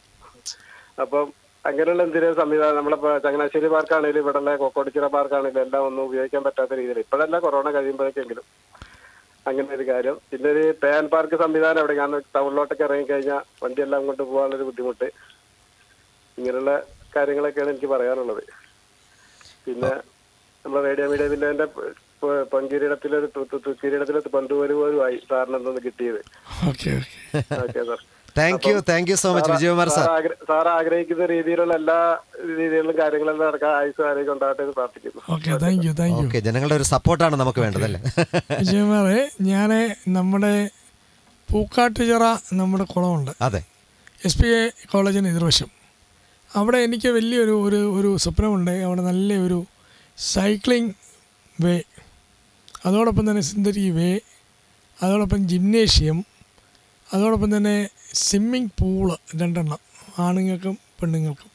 അപ്പം അങ്ങനെയുള്ള എന്തെങ്കിലും സംവിധാനം നമ്മളിപ്പോൾ ചങ്ങനാശ്ശേരി പാർക്കാണെങ്കിലും ഇവിടെയുള്ള കൊക്കോടിച്ചിറ പാർക്കാണെങ്കിലും എല്ലാം ഒന്നും ഉപയോഗിക്കാൻ പറ്റാത്ത രീതിയിൽ ഇപ്പോഴല്ല, കൊറോണ കഴിയുമ്പോഴേക്കെങ്കിലും അങ്ങനെ ഒരു കാര്യം. പിന്നെ ഒരു പാൻ പാർക്ക് സംവിധാനം അവിടെ, കാരണം ടൗണിലോട്ടൊക്കെ ഇറങ്ങിക്കഴിഞ്ഞാൽ വണ്ടിയെല്ലാം കൊണ്ട് പോകാനുള്ളൊരു ബുദ്ധിമുട്ട്. ഇങ്ങനെയുള്ള കാര്യങ്ങളൊക്കെയാണ് എനിക്ക് പറയാനുള്ളത്. പിന്നെ നമ്മുടെ റേഡിയോ മീഡിയ പിന്നെ എൻ്റെ പങ്കിരിടത്തിലൊരു കിരീടത്തിലെ പണ്ടുപോലും പോലുമായി സാറിന് എന്തൊന്ന് കിട്ടിയത്. Okay sir, thank you thank you so much Vijayakumar sir. Sir ആഗ്രഹിക്കുന്ന രീതിയിലുള്ള എല്ലാ രീതിയിലുള്ള കാര്യങ്ങളെല്ലാം നടക്കാൻ ആയുസ് ആരോഗ്യം ഉണ്ടാകട്ടെ എന്ന് പ്രാർത്ഥിക്കുന്നു. ഓക്കെ, ജനങ്ങളുടെ ഒരു സപ്പോർട്ടാണ് നമുക്ക് വേണ്ടതല്ലേ വിജയകുമാറെ? ഞാൻ നമ്മുടെ പൂക്കാട്ടുചിറ നമ്മുടെ കുളമുണ്ട്, അതെ, എസ് പി എ കോളേജിന് എതിർവശം. അവിടെ എനിക്ക് വലിയൊരു ഒരു ഒരു സ്വപ്നമുണ്ട്. അവിടെ നല്ലൊരു സൈക്ലിംഗ് വേ, അതോടൊപ്പം തന്നെ സിന്തറ്റിക് വേ, അതോടൊപ്പം ജിംനേഷ്യം, അതോടൊപ്പം തന്നെ സ്വിമ്മിങ് പൂള് രണ്ടെണ്ണം, ആണുങ്ങൾക്കും പെണ്ണുങ്ങൾക്കും.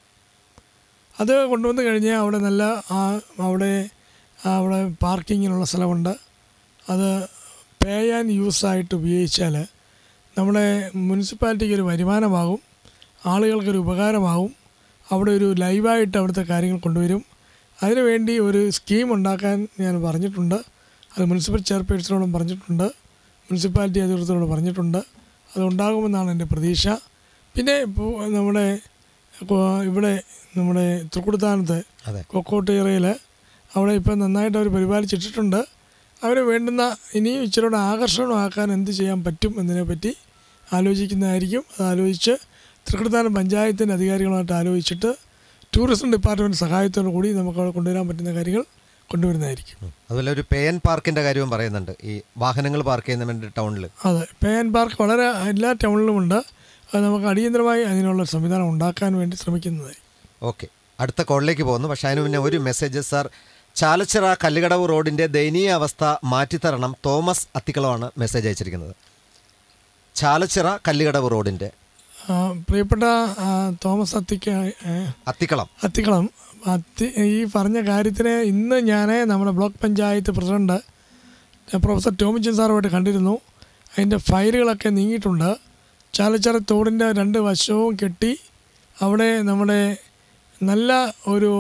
അത് കൊണ്ടുവന്ന് കഴിഞ്ഞാൽ അവിടെ നല്ല അവിടെ അവിടെ പാർക്കിങ്ങിനുള്ള സ്ഥലമുണ്ട്. അത് പേ ആൻഡ് യൂസായിട്ട് ഉപയോഗിച്ചാൽ നമ്മുടെ മുനിസിപ്പാലിറ്റിക്ക് ഒരു വരുമാനമാകും, ആളുകൾക്കൊരു ഉപകാരമാകും. അവിടെ ഒരു ലൈവായിട്ട് അവിടുത്തെ കാര്യങ്ങൾ കൊണ്ടുവരും. അതിനുവേണ്ടി ഒരു സ്കീം ഉണ്ടാക്കാൻ ഞാൻ പറഞ്ഞിട്ടുണ്ട്. അത് മുനിസിപ്പൽ ചെയർപേഴ്സണോടും പറഞ്ഞിട്ടുണ്ട്, മുനിസിപ്പാലിറ്റി അധികൃതരോട് പറഞ്ഞിട്ടുണ്ട്. അതുണ്ടാകുമെന്നാണ് എൻ്റെ പ്രതീക്ഷ. പിന്നെ നമ്മുടെ ഇവിടെ നമ്മുടെ തൃക്കുടുത്താനത്ത് കൊക്കോട്ടേറയിൽ അവിടെ ഇപ്പം നന്നായിട്ട് അവർ പരിപാലിച്ചിട്ടിട്ടുണ്ട്. അവർ വേണ്ടുന്ന ഇനിയും ഇച്ചിരിയുടെ ആകർഷണമാക്കാൻ എന്ത് ചെയ്യാൻ പറ്റും എന്നതിനെപ്പറ്റി ആലോചിക്കുന്നതായിരിക്കും. അത് ആലോചിച്ച് തൃക്കുടുത്താനം പഞ്ചായത്തിൻ്റെ അധികാരികളുമായിട്ട് ആലോചിച്ചിട്ട് ടൂറിസം ഡിപ്പാർട്ട്മെൻറ്റ് സഹായത്തോടു കൂടി നമുക്ക് അവിടെ കൊണ്ടുവരാൻ പറ്റുന്ന കാര്യങ്ങൾ കൊണ്ടുവരുന്നതായിരിക്കും. അതുപോലെ ഒരു പേ ആൻഡ് പാർക്കിൻ്റെ കാര്യവും പറയുന്നുണ്ട്, ഈ വാഹനങ്ങൾ പാർക്ക് ചെയ്യുന്ന വേണ്ടി ടൗണിൽ. അതെ, പേ ആൻഡ് പാർക്ക് വളരെ എല്ലാ ടൗണിലുമുണ്ട്. അത് നമുക്ക് അടിയന്തരമായി അതിനുള്ള സംവിധാനം ഉണ്ടാക്കാൻ വേണ്ടി ശ്രമിക്കുന്നതായിരിക്കും. ഓക്കെ, അടുത്ത കോളിലേക്ക് പോകുന്നു. പക്ഷേ അതിന് മുന്നേ ഒരു മെസ്സേജ് സാർ. ചാലച്ചിറ കല്ലുകടവ് റോഡിൻ്റെ ദയനീയ അവസ്ഥ മാറ്റിത്തരണം. തോമസ് അത്തിക്കളമാണ് മെസ്സേജ് അയച്ചിരിക്കുന്നത്. ചാലച്ചിറ കല്ലുകടവ് റോഡിൻ്റെ പ്രിയപ്പെട്ട തോമസ് അത്തിക്ക അത്തിക്കളം അത്തിക്കളം അത്തി ഈ പറഞ്ഞ കാര്യത്തിന് ഇന്ന് ഞാൻ നമ്മുടെ block panchayat president professor Tomichan സാറുമായിട്ട് കണ്ടിരുന്നു. അതിൻ്റെ ഫയലുകളൊക്കെ നീങ്ങിയിട്ടുണ്ട്. ചാലച്ചിറ തോടിൻ്റെ രണ്ട് വശവും കെട്ടി അവിടെ നമ്മുടെ നല്ല ഒരു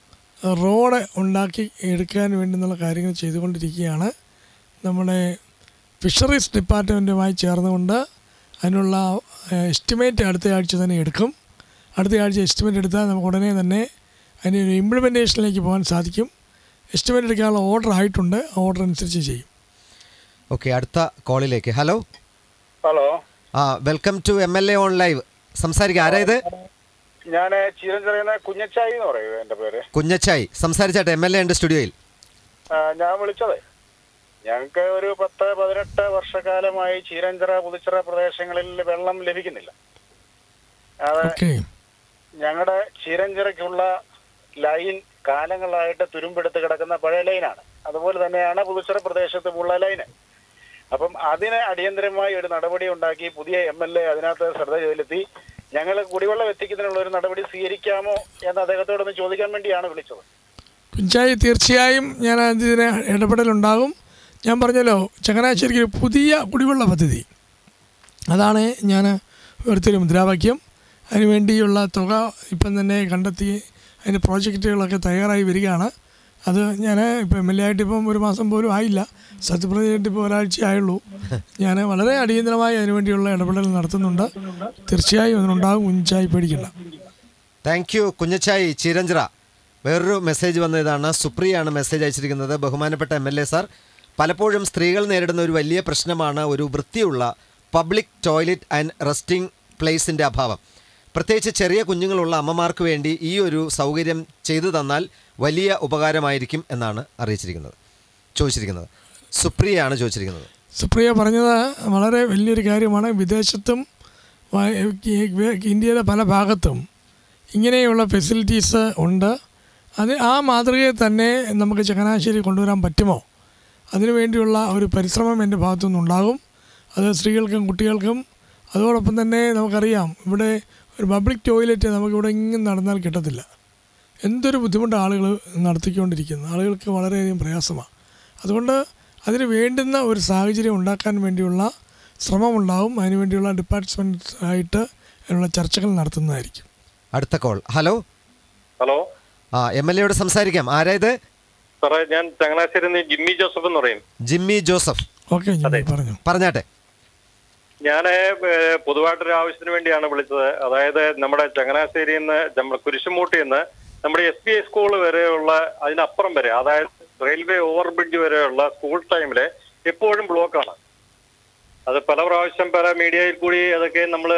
റോഡ് ഉണ്ടാക്കി എടുക്കാൻ വേണ്ടുന്നുള്ള കാര്യങ്ങൾ ചെയ്തുകൊണ്ടിരിക്കുകയാണ്. നമ്മുടെ ഫിഷറീസ് ഡിപ്പാർട്ട്മെൻറ്റുമായി ചേർന്നുകൊണ്ട് അതിനുള്ള എസ്റ്റിമേറ്റ് അടുത്ത ആഴ്ച തന്നെ എടുക്കും. അടുത്ത ആഴ്ച എസ്റ്റിമേറ്റ് എടുത്താൽ നമുക്ക് ഉടനെ തന്നെ അതിൻ്റെ ഒരു ഇംപ്ലിമെൻറ്റേഷനിലേക്ക് പോകാൻ സാധിക്കും. എസ്റ്റിമേറ്റ് എടുക്കാനുള്ള ഓർഡർ ആയിട്ടുണ്ട്, ഓർഡർ അനുസരിച്ച് ചെയ്യും. ഓക്കെ, അടുത്ത കോളിലേക്ക്. ഹലോ ഹലോ ആ welcome to M L A on live. സംസാരിക്കുക. ആരായത്? ഞാൻ ചീരഞ്ചിറയുന്ന കുഞ്ഞച്ചായി എന്ന് പറയൂ എന്റെ പേര്. കുഞ്ഞച്ചായി സംസാരിച്ചാട്ടെ, എം എൽ എ ഉണ്ട് സ്റ്റുഡിയോയിൽ. ഞാൻ വിളിച്ചത് ഞങ്ങൾക്ക് ഒരു പത്ത് പതിനെട്ട് വർഷക്കാലമായി ചീരഞ്ചിറ പുതുച്ചിറ പ്രദേശങ്ങളിൽ വെള്ളം ലഭിക്കുന്നില്ല. അത് ഞങ്ങളുടെ ചീരഞ്ചിറയ്ക്കുള്ള ലൈൻ കാലങ്ങളായിട്ട് തുരുമ്പെടുത്ത് കിടക്കുന്ന പഴയ ലൈനാണ്. അതുപോലെ തന്നെയാണ് പുതുച്ചിറ പ്രദേശത്തുമുള്ള ലൈന്. അപ്പം അതിന് അടിയന്തരമായി ഒരു നടപടി ഉണ്ടാക്കി പുതിയ എം എൽ എ അതിനകത്ത് ശ്രദ്ധ ചെലുത്തി ഞങ്ങൾ കുടിവെള്ളം എത്തിക്കുന്നതിനുള്ള ഒരു നടപടി സ്വീകരിക്കാമോ എന്ന് അദ്ദേഹത്തോടൊന്ന് ചോദിക്കാൻ വേണ്ടിയാണ് വിളിച്ചത്. കുഞ്ചായി, തീർച്ചയായും ഞാൻ അതിന് ഇടപെടലുണ്ടാകും. ഞാൻ പറഞ്ഞല്ലോ, ചങ്ങനാശ്ശേരിക്ക് ഒരു പുതിയ കുടിവെള്ള പദ്ധതി, അതാണ് ഞാൻ എടുത്തൊരു മുദ്രാവാക്യം. അതിനുവേണ്ടിയുള്ള തുക ഇപ്പം തന്നെ കണ്ടെത്തി അതിൻ്റെ പ്രോജക്റ്റുകളൊക്കെ തയ്യാറായി വരികയാണ്. അത് ഞാൻ ഇപ്പം എം എൽ എ ആയിട്ട് ഇപ്പം ഒരു മാസം പോലും ആയില്ല, സത്യപ്രതിജ്ഞയായിട്ട് ഇപ്പോൾ ഒരാഴ്ച ആയുള്ളൂ. ഞാൻ വളരെ അടിയന്തരമായി അതിനുവേണ്ടിയുള്ള ഇടപെടൽ നടത്തുന്നുണ്ട്. തീർച്ചയായും അതിനുണ്ടാകും, കുഞ്ഞച്ചായി പേടിക്കണ്ട. Thank you Kunjachayi Cheeranchira. വേറൊരു മെസ്സേജ് വന്നതാണ്, സുപ്രിയാണ് മെസ്സേജ് അയച്ചിരിക്കുന്നത്. ബഹുമാനപ്പെട്ട എം എൽ എ സാർ, പലപ്പോഴും സ്ത്രീകൾ നേരിടുന്ന ഒരു വലിയ പ്രശ്നമാണ് ഒരു വൃത്തിയുള്ള പബ്ലിക് ടോയ്ലറ്റ് ആൻഡ് റെസ്റ്റിംഗ് പ്ലേസിൻ്റെ അഭാവം. പ്രത്യേകിച്ച് ചെറിയ കുഞ്ഞുങ്ങളുള്ള അമ്മമാർക്ക് വേണ്ടി ഈ ഒരു സൗകര്യം ചെയ്തു തന്നാൽ വലിയ ഉപകാരമായിരിക്കും എന്നാണ് അറിയിച്ചിരിക്കുന്നത്, ചോദിച്ചിരിക്കുന്നത്. സുപ്രിയയാണ് ചോദിച്ചിരിക്കുന്നത്. സുപ്രിയ പറഞ്ഞത് വളരെ വലിയൊരു കാര്യമാണ്. വിദേശത്തും ഇന്ത്യയിലെ പല ഭാഗത്തും ഇങ്ങനെയുള്ള ഫെസിലിറ്റീസ് ഉണ്ട്. അത് ആ മാതൃകയെ തന്നെ നമുക്ക് ചങ്ങനാശ്ശേരി കൊണ്ടുവരാൻ പറ്റുമോ? അതിനുവേണ്ടിയുള്ള ഒരു പരിശ്രമം എൻ്റെ ഭാഗത്തുനിന്നുണ്ടാകും. അത് സ്ത്രീകൾക്കും കുട്ടികൾക്കും. അതോടൊപ്പം തന്നെ നമുക്കറിയാം, ഇവിടെ ഒരു പബ്ലിക് ടോയ്ലറ്റ് നമുക്കിവിടെ ഇങ്ങനെ നടന്നാൽ കിട്ടത്തില്ല. എന്തൊരു ബുദ്ധിമുട്ടാണ് ആളുകൾ നടത്തിക്കൊണ്ടിരിക്കുന്നത്. ആളുകൾക്ക് വളരെയധികം പ്രയാസമാണ്. അതുകൊണ്ട് അതിന് വേണ്ടുന്ന ഒരു സാഹചര്യം ഉണ്ടാക്കാൻ വേണ്ടിയുള്ള ശ്രമമുണ്ടാവും. അതിനുവേണ്ടിയുള്ള ഡിപ്പാർട്ട്മെൻറ്റ് ആയിട്ട് അതിനുള്ള ചർച്ചകൾ നടത്തുന്നതായിരിക്കും. അടുത്ത കോൾ. ഹലോ ഹലോ ആ എം എൽ എയോട് സംസാരിക്കാം. ആരായത്? സാറേ, ഞാൻ ചങ്ങനാശ്ശേരി ജിമ്മി ജോസഫ് എന്ന് പറയും. Jimmy Joseph. ഓക്കെ, പറഞ്ഞു പറഞ്ഞാട്ടെ. ഞാൻ പൊതുവായിട്ടൊരു ആവശ്യത്തിന് വേണ്ടിയാണ് വിളിച്ചത്. അതായത് നമ്മുടെ ചങ്ങനാശ്ശേരിയിൽ നിന്ന് നമ്മുടെ കുരിശുമൂട്ടിൽ നിന്ന് നമ്മുടെ എസ് ബി ഐ സ്കൂൾ വരെയുള്ള അതിനപ്പുറം വരെ, അതായത് റെയിൽവേ ഓവർബ്രിഡ്ജ് വരെയുള്ള സ്കൂൾ ടൈമില് എപ്പോഴും ബ്ലോക്കാണ്. അത് പല പ്രാവശ്യം പല മീഡിയയിൽ കൂടി അതൊക്കെ നമ്മൾ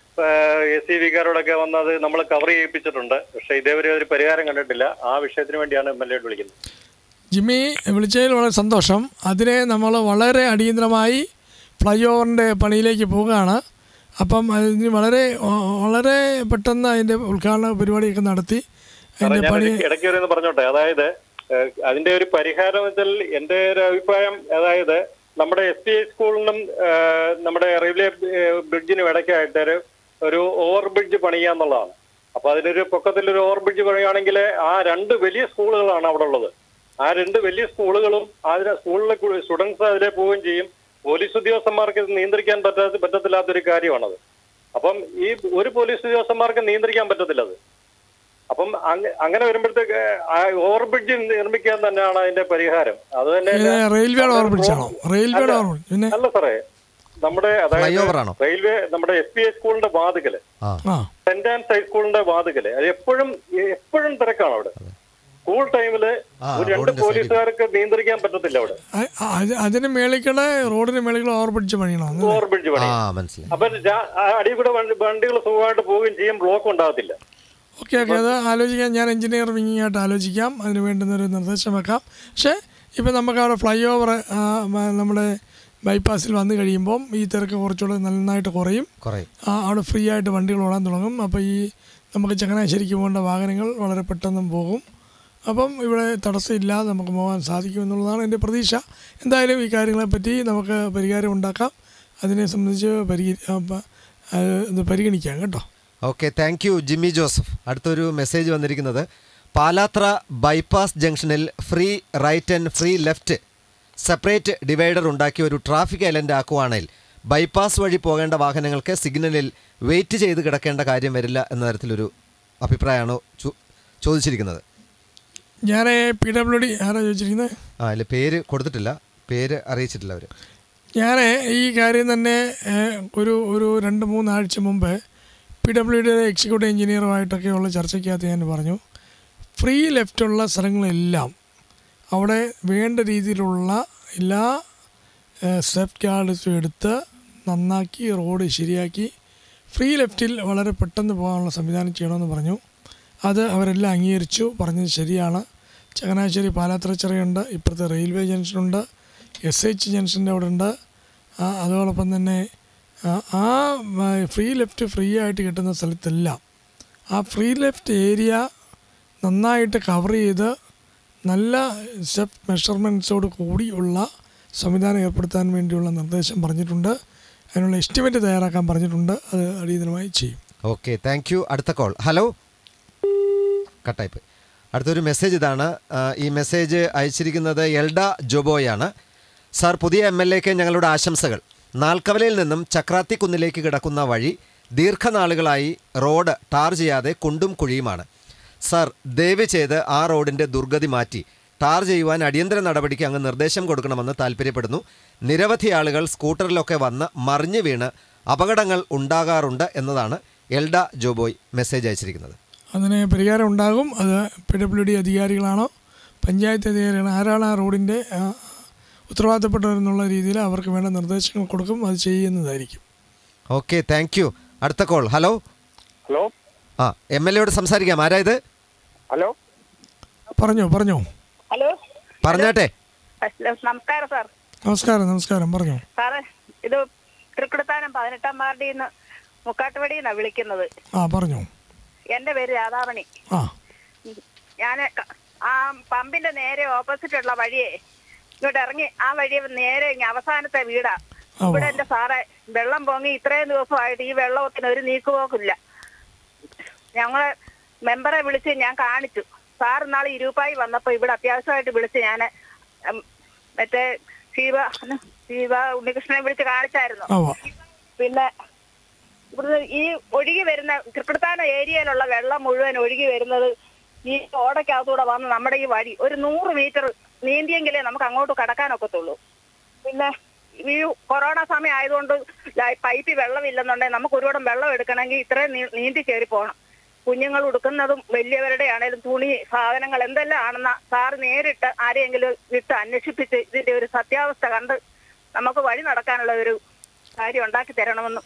എസ് സി വിക്കാരോടൊക്കെ വന്നത് നമ്മൾ കവർ ചെയ്യിപ്പിച്ചിട്ടുണ്ട്. പക്ഷെ ഇതേവരെ ഒരു പരിഹാരം കണ്ടിട്ടില്ല. ആ വിഷയത്തിന് വേണ്ടിയാണ് എം എൽ എ വിളിക്കുന്നത്. ജിമ്മി, വിളിച്ചതിൽ വളരെ സന്തോഷം. അതിനെ നമ്മൾ വളരെ അടിയന്തരമായി ഫ്ലൈ ഓവറിൻ്റെ പണിയിലേക്ക് പോവുകയാണ്. അപ്പം അതിന് വളരെ വളരെ പെട്ടെന്ന് അതിൻ്റെ ഉദ്ഘാടന പരിപാടിയൊക്കെ നടത്തി അതിൻ്റെ പണി ഇടയ്ക്ക് വരുമെന്ന് പറഞ്ഞോട്ടെ. അതായത് അതിൻ്റെ ഒരു പരിഹാരം വെച്ചാൽ എൻ്റെ ഒരു അഭിപ്രായം, അതായത് നമ്മുടെ എസ് പി ഐ സ്കൂളിനും നമ്മുടെ റെയിൽവേ ബ്രിഡ്ജിനും ഇടയ്ക്കായിട്ട് ഒരു ഓവർ ബ്രിഡ്ജ് പണിയുക എന്നുള്ളതാണ്. അപ്പൊ അതിനൊരു പൊക്കത്തിലൊരു ഓവർ ബ്രിഡ്ജ് പണിയുകയാണെങ്കിൽ ആ രണ്ട് വലിയ സ്കൂളുകളാണ് അവിടെ ഉള്ളത്. ആ രണ്ട് വലിയ സ്കൂളുകളും അതിലെ സ്കൂളിലെ സ്റ്റുഡൻസ് അതിലെ പോവുകയും ചെയ്യും. പോലീസ് ഉദ്യോഗസ്ഥന്മാർക്ക് ഇത് നിയന്ത്രിക്കാൻ പറ്റാത്ത പറ്റത്തില്ലാത്തൊരു കാര്യമാണത്. അപ്പം ഈ ഒരു പോലീസ് ഉദ്യോഗസ്ഥന്മാർക്ക് നിയന്ത്രിക്കാൻ പറ്റത്തില്ല അത്. അപ്പം അങ്ങനെ വരുമ്പോഴത്തേക്ക് ഓവർ ബ്രിഡ്ജ് നിർമ്മിക്കാൻ തന്നെയാണ് അതിന്റെ പരിഹാരം. അത് തന്നെ റെയിൽവേ ഓവർ ബ്രിഡ്ജ് ആണോ? റെയിൽവേ അല്ല സാറേ, നമ്മുടെ അതായത് റെയിൽവേ നമ്മുടെ എസ് പി ഐ സ്കൂളിന്റെ വാതുക്കല്, സെന്റ് ആൻസ് ഹൈസ്കൂളിന്റെ വാതുക്കല്, അത് എപ്പോഴും എപ്പോഴും തിരക്കാണ് അവിടെ. സ്കൂൾ ടൈമില് ഒരു രണ്ട് പോലീസുകാർക്ക് നിയന്ത്രിക്കാൻ പറ്റത്തില്ല അവിടെ. അതിന് മേളിക്കണ റോഡിന് മേളിക്കണ ഓവർ ബ്രിഡ്ജ് പണിയണം. ഓവർ ബ്രിഡ്ജ് പണി. അപ്പൊ അടിയിൽ കൂടെ വണ്ടികൾ സുഖമായിട്ട് പോവുകയും ചെയ്യും, ബ്ലോക്ക് ഉണ്ടാകത്തില്ല. ഓക്കെ ഓക്കെ അത് ആലോചിക്കാം. ഞാൻ എഞ്ചിനീയർ വിങ്ങിങ്ങായിട്ട് ആലോചിക്കാം, അതിന് വേണ്ടുന്നൊരു നിർദ്ദേശം വെക്കാം. പക്ഷേ ഇപ്പം നമുക്ക് അവിടെ ഫ്ലൈ ഓവർ നമ്മുടെ ബൈപ്പാസിൽ വന്നു കഴിയുമ്പം ഈ തിരക്ക് കുറച്ചുകൂടെ നന്നായിട്ട് കുറയും. അവിടെ ഫ്രീ ആയിട്ട് വണ്ടികൾ ഓടാൻ തുടങ്ങും. അപ്പോൾ ഈ നമുക്ക് ചങ്ങനാശ്ശേരിക്ക് പോകേണ്ട വാഹനങ്ങൾ വളരെ പെട്ടെന്നും പോകും. അപ്പം ഇവിടെ തടസ്സമില്ലാതെ നമുക്ക് പോകാൻ സാധിക്കുമെന്നുള്ളതാണ് എൻ്റെ പ്രതീക്ഷ. എന്തായാലും ഈ കാര്യങ്ങളെപ്പറ്റി നമുക്ക് പരിഹാരം ഉണ്ടാക്കാം. അതിനെ സംബന്ധിച്ച് പരിഹരി പരിഗണിക്കാം കേട്ടോ. Okay, thank you Jimmy Joseph. അടുത്തൊരു മെസ്സേജ് വന്നിരിക്കുന്നത്, പാലാത്ര ബൈപ്പാസ് ജംഗ്ഷനിൽ free right and free left separate divider ഉണ്ടാക്കി ഒരു ട്രാഫിക് ഐലൻഡ് ആക്കുവാണെങ്കിൽ ബൈപ്പാസ് വഴി പോകേണ്ട വാഹനങ്ങൾക്ക് സിഗ്നലിൽ വെയിറ്റ് ചെയ്ത് കിടക്കേണ്ട കാര്യം വരില്ല എന്ന തരത്തിലൊരു അഭിപ്രായമാണ് ചോദിച്ചിരിക്കുന്നത്. ഞാൻ പി ഡബ്ല്യു ഡി ആരാ ചോദിച്ചിരിക്കുന്നത്? ആ അല്ല, പേര് കൊടുത്തിട്ടില്ല, പേര് അറിയിച്ചിട്ടില്ല അവർ. ഞാൻ ഈ കാര്യം തന്നെ ഒരു ഒരു രണ്ട് മൂന്നാഴ്ച മുമ്പ് പി ഡബ്ല്യു ഡിയുടെ എക്സിക്യൂട്ടീവ് എഞ്ചിനീയറുമായിട്ടൊക്കെയുള്ള ചർച്ചയ്ക്കകത്ത് ഞാൻ പറഞ്ഞു, ഫ്രീ ലെഫ്റ്റുള്ള സ്ഥലങ്ങളെല്ലാം അവിടെ വേണ്ട രീതിയിലുള്ള എല്ലാ സേഫ്റ്റ് ഗാർഡ്സും എടുത്ത് നന്നാക്കി റോഡ് ശരിയാക്കി ഫ്രീ ലെഫ്റ്റിൽ വളരെ പെട്ടെന്ന് പോകാനുള്ള സംവിധാനം ചെയ്യണമെന്ന് പറഞ്ഞു. അത് അവരെല്ലാം അംഗീകരിച്ചു. പറഞ്ഞത് ശരിയാണ്. ചങ്ങനാശ്ശേരി പാലാത്രച്ചിറയുണ്ട്, ഇപ്പുറത്തെ റെയിൽവേ ജംഗ്ഷനുണ്ട്, എസ് എച്ച് ജംഗ്ഷൻ്റെ അവിടെ ഉണ്ട്. അതോടൊപ്പം തന്നെ ആ ഫ്രീ ലെഫ്റ്റ് ഫ്രീ ആയിട്ട് കിട്ടുന്ന സ്ഥലത്തെല്ലാം ആ ഫ്രീ ലെഫ്റ്റ് ഏരിയ നന്നായിട്ട് കവർ ചെയ്ത് നല്ല സ്റ്റെപ്പ് മെഷർമെൻറ്റ്സോട് കൂടിയുള്ള സംവിധാനം ഏർപ്പെടുത്താൻ വേണ്ടിയുള്ള നിർദ്ദേശം പറഞ്ഞിട്ടുണ്ട്. അതിനുള്ള എസ്റ്റിമേറ്റ് തയ്യാറാക്കാൻ പറഞ്ഞിട്ടുണ്ട്. അത് അടിയന്തരമായി ചെയ്യും. Okay, thank you. അടുത്ത കോൾ. ഹലോ. കട്ടായിപ്പ്. അടുത്തൊരു മെസ്സേജ് ഇതാണ്. ഈ മെസ്സേജ് അയച്ചിരിക്കുന്നത് എൽഡ ജോബോയാണ്. സാർ, പുതിയ എം എൽ എക്ക് ഞങ്ങളുടെ ആശംസകൾ. നാൽക്കവലയിൽ നിന്നും ചക്രാത്തി കുന്നിലേക്ക് കിടക്കുന്ന വഴി ദീർഘനാളുകളായി റോഡ് ടാർ ചെയ്യാതെ കുണ്ടും കുഴിയുമാണ്. സാർ, ദയവ് ചെയ്ത് ആ റോഡിൻ്റെ ദുർഗതി മാറ്റി ടാർ ചെയ്യുവാൻ അടിയന്തര നടപടിക്ക് അങ്ങ് നിർദ്ദേശം കൊടുക്കണമെന്ന് താല്പര്യപ്പെടുന്നു. നിരവധി ആളുകൾ സ്കൂട്ടറിലൊക്കെ വന്ന് മറിഞ്ഞു വീണ് അപകടങ്ങൾ ഉണ്ടാകാറുണ്ട് എന്നതാണ് എൽഡ ജോബോയ് മെസ്സേജ് അയച്ചിരിക്കുന്നത്. അതിന് പരിഹാരം ഉണ്ടാകും. അത് പി ഡബ്ല്യു ഡി അധികാരികളാണോ പഞ്ചായത്ത് അധികാരികളാണോ ആരാണ് ആ റോഡിൻ്റെ ഉത്തരവാദിത്തപ്പെട്ടവരെന്നുള്ള രീതിയിൽ അവർക്ക് വേണ്ട നിർദ്ദേശങ്ങൾ കൊടുക്കും. അത് ചെയ്യുന്നതായിരിക്കും. Okay, thank you. അടുത്ത കോൾ. ഹലോ. ഹലോ. ആ, എം എൽ എയോട് സംസാരിക്കാം. ആരായത്? ഹലോ. പറഞ്ഞോ പറഞ്ഞോ ഹലോ, പറഞ്ഞാട്ടെ. നമസ്കാരം സാർ. നമസ്കാരം നമസ്കാരം പറഞ്ഞോ സാറേ, ഇത് തൃക്കുടത്താനം പതിനെട്ടാം വാർഡിൽ നിന്ന് മുക്കാട്ടുപടിയിൽ നിന്നാണ് വിളിക്കുന്നത്. ആ പറഞ്ഞോ. എന്റെ പേര് രാധാമണി. ആ ഞാൻ ആ പമ്പിന്റെ നേരെ ഓപ്പോസിറ്റ് ഉള്ള വഴിയെ ഇങ്ങോട്ട് ഇറങ്ങി ആ വഴി നേരെ അവസാനത്തെ വീടാ. ഇവിടെ എന്റെ സാറേ വെള്ളം പൊങ്ങി ഇത്രയും ദിവസമായിട്ട് ഈ വെള്ളത്തിന് ഒരു നീക്കുപോക്കില്ല. ഞങ്ങളെ മെമ്പറെ വിളിച്ച് ഞാൻ കാണിച്ചു. സാർ നാളെ ഇരുപ്പായി വന്നപ്പോ ഇവിടെ അത്യാവശ്യമായിട്ട് വിളിച്ച് ഞാൻ മറ്റേ ശിവ ശിവ ഉണ്ണികൃഷ്ണനെ വിളിച്ച് കാണിച്ചായിരുന്നു. പിന്നെ ഇവിടുന്ന് ഈ ഒഴുകി വരുന്ന തൃക്കുടത്താന ഏരിയയിലുള്ള വെള്ളം മുഴുവൻ ഒഴുകി വരുന്നത് ഈ ഓടയ്ക്കകത്തൂടെ വന്ന് നമ്മുടെ ഈ വഴി ഒരു നൂറ് മീറ്റർ നീന്തിയെങ്കിലേ നമുക്ക് അങ്ങോട്ട് കടക്കാനൊക്കത്തുള്ളൂ. പിന്നെ ഈ കൊറോണ സമയം ആയതുകൊണ്ട് പൈപ്പിൽ വെള്ളമില്ലെന്നുണ്ടെങ്കിൽ നമുക്ക് ഒരുപാട് വെള്ളം എടുക്കണമെങ്കിൽ ഇത്രയും നീന്തി കയറി പോകണം. കുഞ്ഞുങ്ങൾ ഉടുക്കുന്നതും വലിയവരുടെ ആണെങ്കിലും തുണി സാധനങ്ങൾ എന്തെല്ലാം ആണെന്ന സാറ് നേരിട്ട് ആരെയെങ്കിലും വിട്ട് അന്വേഷിപ്പിച്ച് ഇതിന്റെ ഒരു സത്യാവസ്ഥ കണ്ട് നമുക്ക് വഴി നടക്കാനുള്ള ഒരു കാര്യം ഉണ്ടാക്കി തരണമെന്നും.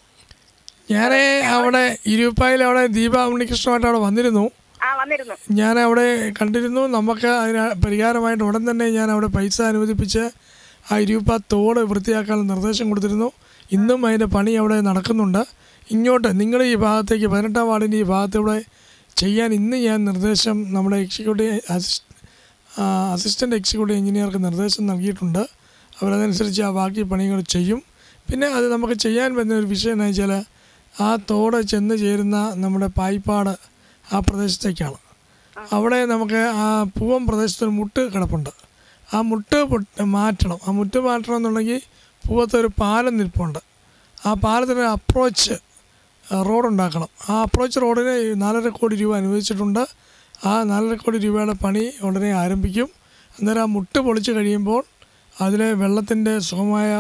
ഞാൻ അവിടെ ഇരുപ്പായിൽ അവിടെ ദീപ ഉണ്ണികൃഷ്ണമായിട്ട് അവിടെ വന്നിരുന്നു. ആ വന്നിരുന്നു ഞാൻ അവിടെ കണ്ടിരുന്നു. നമുക്ക് അതിന് പരിഹാരമായിട്ട് ഉടൻ തന്നെ ഞാൻ അവിടെ പൈസ അനുവദിപ്പിച്ച് ആ ഇരുപ്പ തോട് വൃത്തിയാക്കാനുള്ള നിർദ്ദേശം കൊടുത്തിരുന്നു. ഇന്നും അതിൻ്റെ പണി അവിടെ നടക്കുന്നുണ്ട്. ഇങ്ങോട്ട് നിങ്ങളുടെ ഈ ഭാഗത്തേക്ക് പതിനെട്ടാം വാർഡിൻ്റെ ഈ ഭാഗത്തൂടെ ചെയ്യാൻ ഇന്ന് ഞാൻ നിർദ്ദേശം നമ്മുടെ എക്സിക്യൂട്ടീവ് അസിസ്റ്റ് അസിസ്റ്റൻ്റ് എക്സിക്യൂട്ടീവ് എഞ്ചിനീയർക്ക് നിർദ്ദേശം നൽകിയിട്ടുണ്ട്. അവരതനുസരിച്ച് ആ ബാക്കി പണികൾ ചെയ്യും. പിന്നെ അത് നമുക്ക് ചെയ്യാൻ പറ്റുന്ന ഒരു വിഷയം എന്ന് വെച്ചാൽ ആ തോട് ചെന്ന് ചേരുന്ന നമ്മുടെ പായിപ്പാട് ആ പ്രദേശത്തേക്കാണ്. അവിടെ നമുക്ക് ആ പൂവം പ്രദേശത്തൊരു മുട്ട് കിടപ്പുണ്ട്. ആ മുട്ട് മാറ്റണം. ആ മുട്ട് മാറ്റണം എന്നുണ്ടെങ്കിൽ പൂവത്തൊരു പാലം നിൽപ്പുണ്ട്. ആ പാലത്തിന് അപ്രോച്ച് റോഡുണ്ടാക്കണം. ആ അപ്രോച്ച് റോഡിന് നാലര കോടി രൂപ അനുവദിച്ചിട്ടുണ്ട്. ആ നാലര കോടി രൂപയുടെ പണി ഉടനെ ആരംഭിക്കും. അന്നേരം ആ മുട്ട് പൊളിച്ച് കഴിയുമ്പോൾ അതിലെ വെള്ളത്തിൻ്റെ സുഖമായ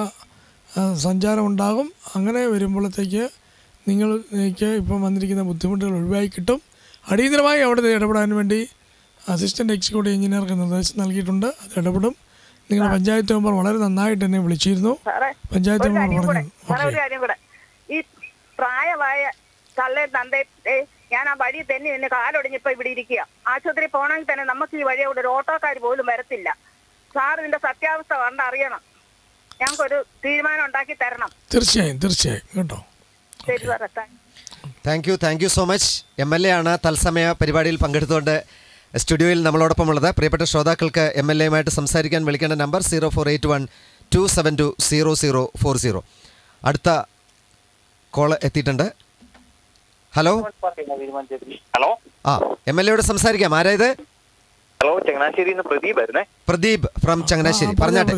സഞ്ചാരം ഉണ്ടാകും. അങ്ങനെ വരുമ്പോഴത്തേക്ക് നിങ്ങൾക്ക് ഇപ്പം വന്നിരിക്കുന്ന ബുദ്ധിമുട്ടുകൾ ഒഴിവായി കിട്ടും. അടിയന്തരമായി അവിടെ ഇടപെടാൻ വേണ്ടി അസിസ്റ്റൻ്റ് എക്സിക്യൂട്ടീവ് എഞ്ചിനീയർക്ക് നിർദ്ദേശം നൽകിയിട്ടുണ്ട്. അത് ഇടപെടും. നിങ്ങളുടെ പഞ്ചായത്ത് മെമ്പർ വളരെ നന്നായിട്ട് എന്നെ വിളിച്ചിരുന്നു. പഞ്ചായത്ത് മെമ്പർ പറഞ്ഞു ഈ പ്രായമായ തള്ളേ തന്തേ ഞാൻ ആ വഴി തന്നെ എന്നെ കാലൊടിഞ്ഞിപ്പോ ഇവിടെ ഇരിക്കുക. ആശുപത്രി പോകണമെങ്കിൽ തന്നെ നമുക്ക് ഈ വഴിയോട് ഒരു ഓട്ടോക്കാർ പോലും വരത്തില്ല. സാർ ഇതിന്റെ സത്യാവസ്ഥ കണ്ടറിയണം. ഞങ്ങൾക്കൊരു തീരുമാനം ഉണ്ടാക്കി തരണം. തീർച്ചയായും തീർച്ചയായും കേട്ടോ. ശരി സാറേ, thank you thank you so much. M L A ആണ് തത്സമയ പരിപാടിയിൽ പങ്കെടുത്തുകൊണ്ട് സ്റ്റുഡിയോയിൽ നമ്മളോടൊപ്പമുള്ളത്. പ്രിയപ്പെട്ട ശ്രോതാക്കൾക്ക് എം എൽ എയുമായിട്ട് സംസാരിക്കാൻ വിളിക്കേണ്ട number zero four eight one two seven two zero zero four zero. അടുത്ത കോള് എത്തിയിട്ടുണ്ട്. ഹലോ. ഹലോ. ആ, എം എൽ എയോട് സംസാരിക്കാം. ആരായത്? ഹലോ, ചങ്ങനാശ്ശേരി പ്രദീപ് ആയിരുന്നേ. പ്രദീപ് ഫ്രം ചങ്ങനാശ്ശേരി. പറഞ്ഞാട്ടെ.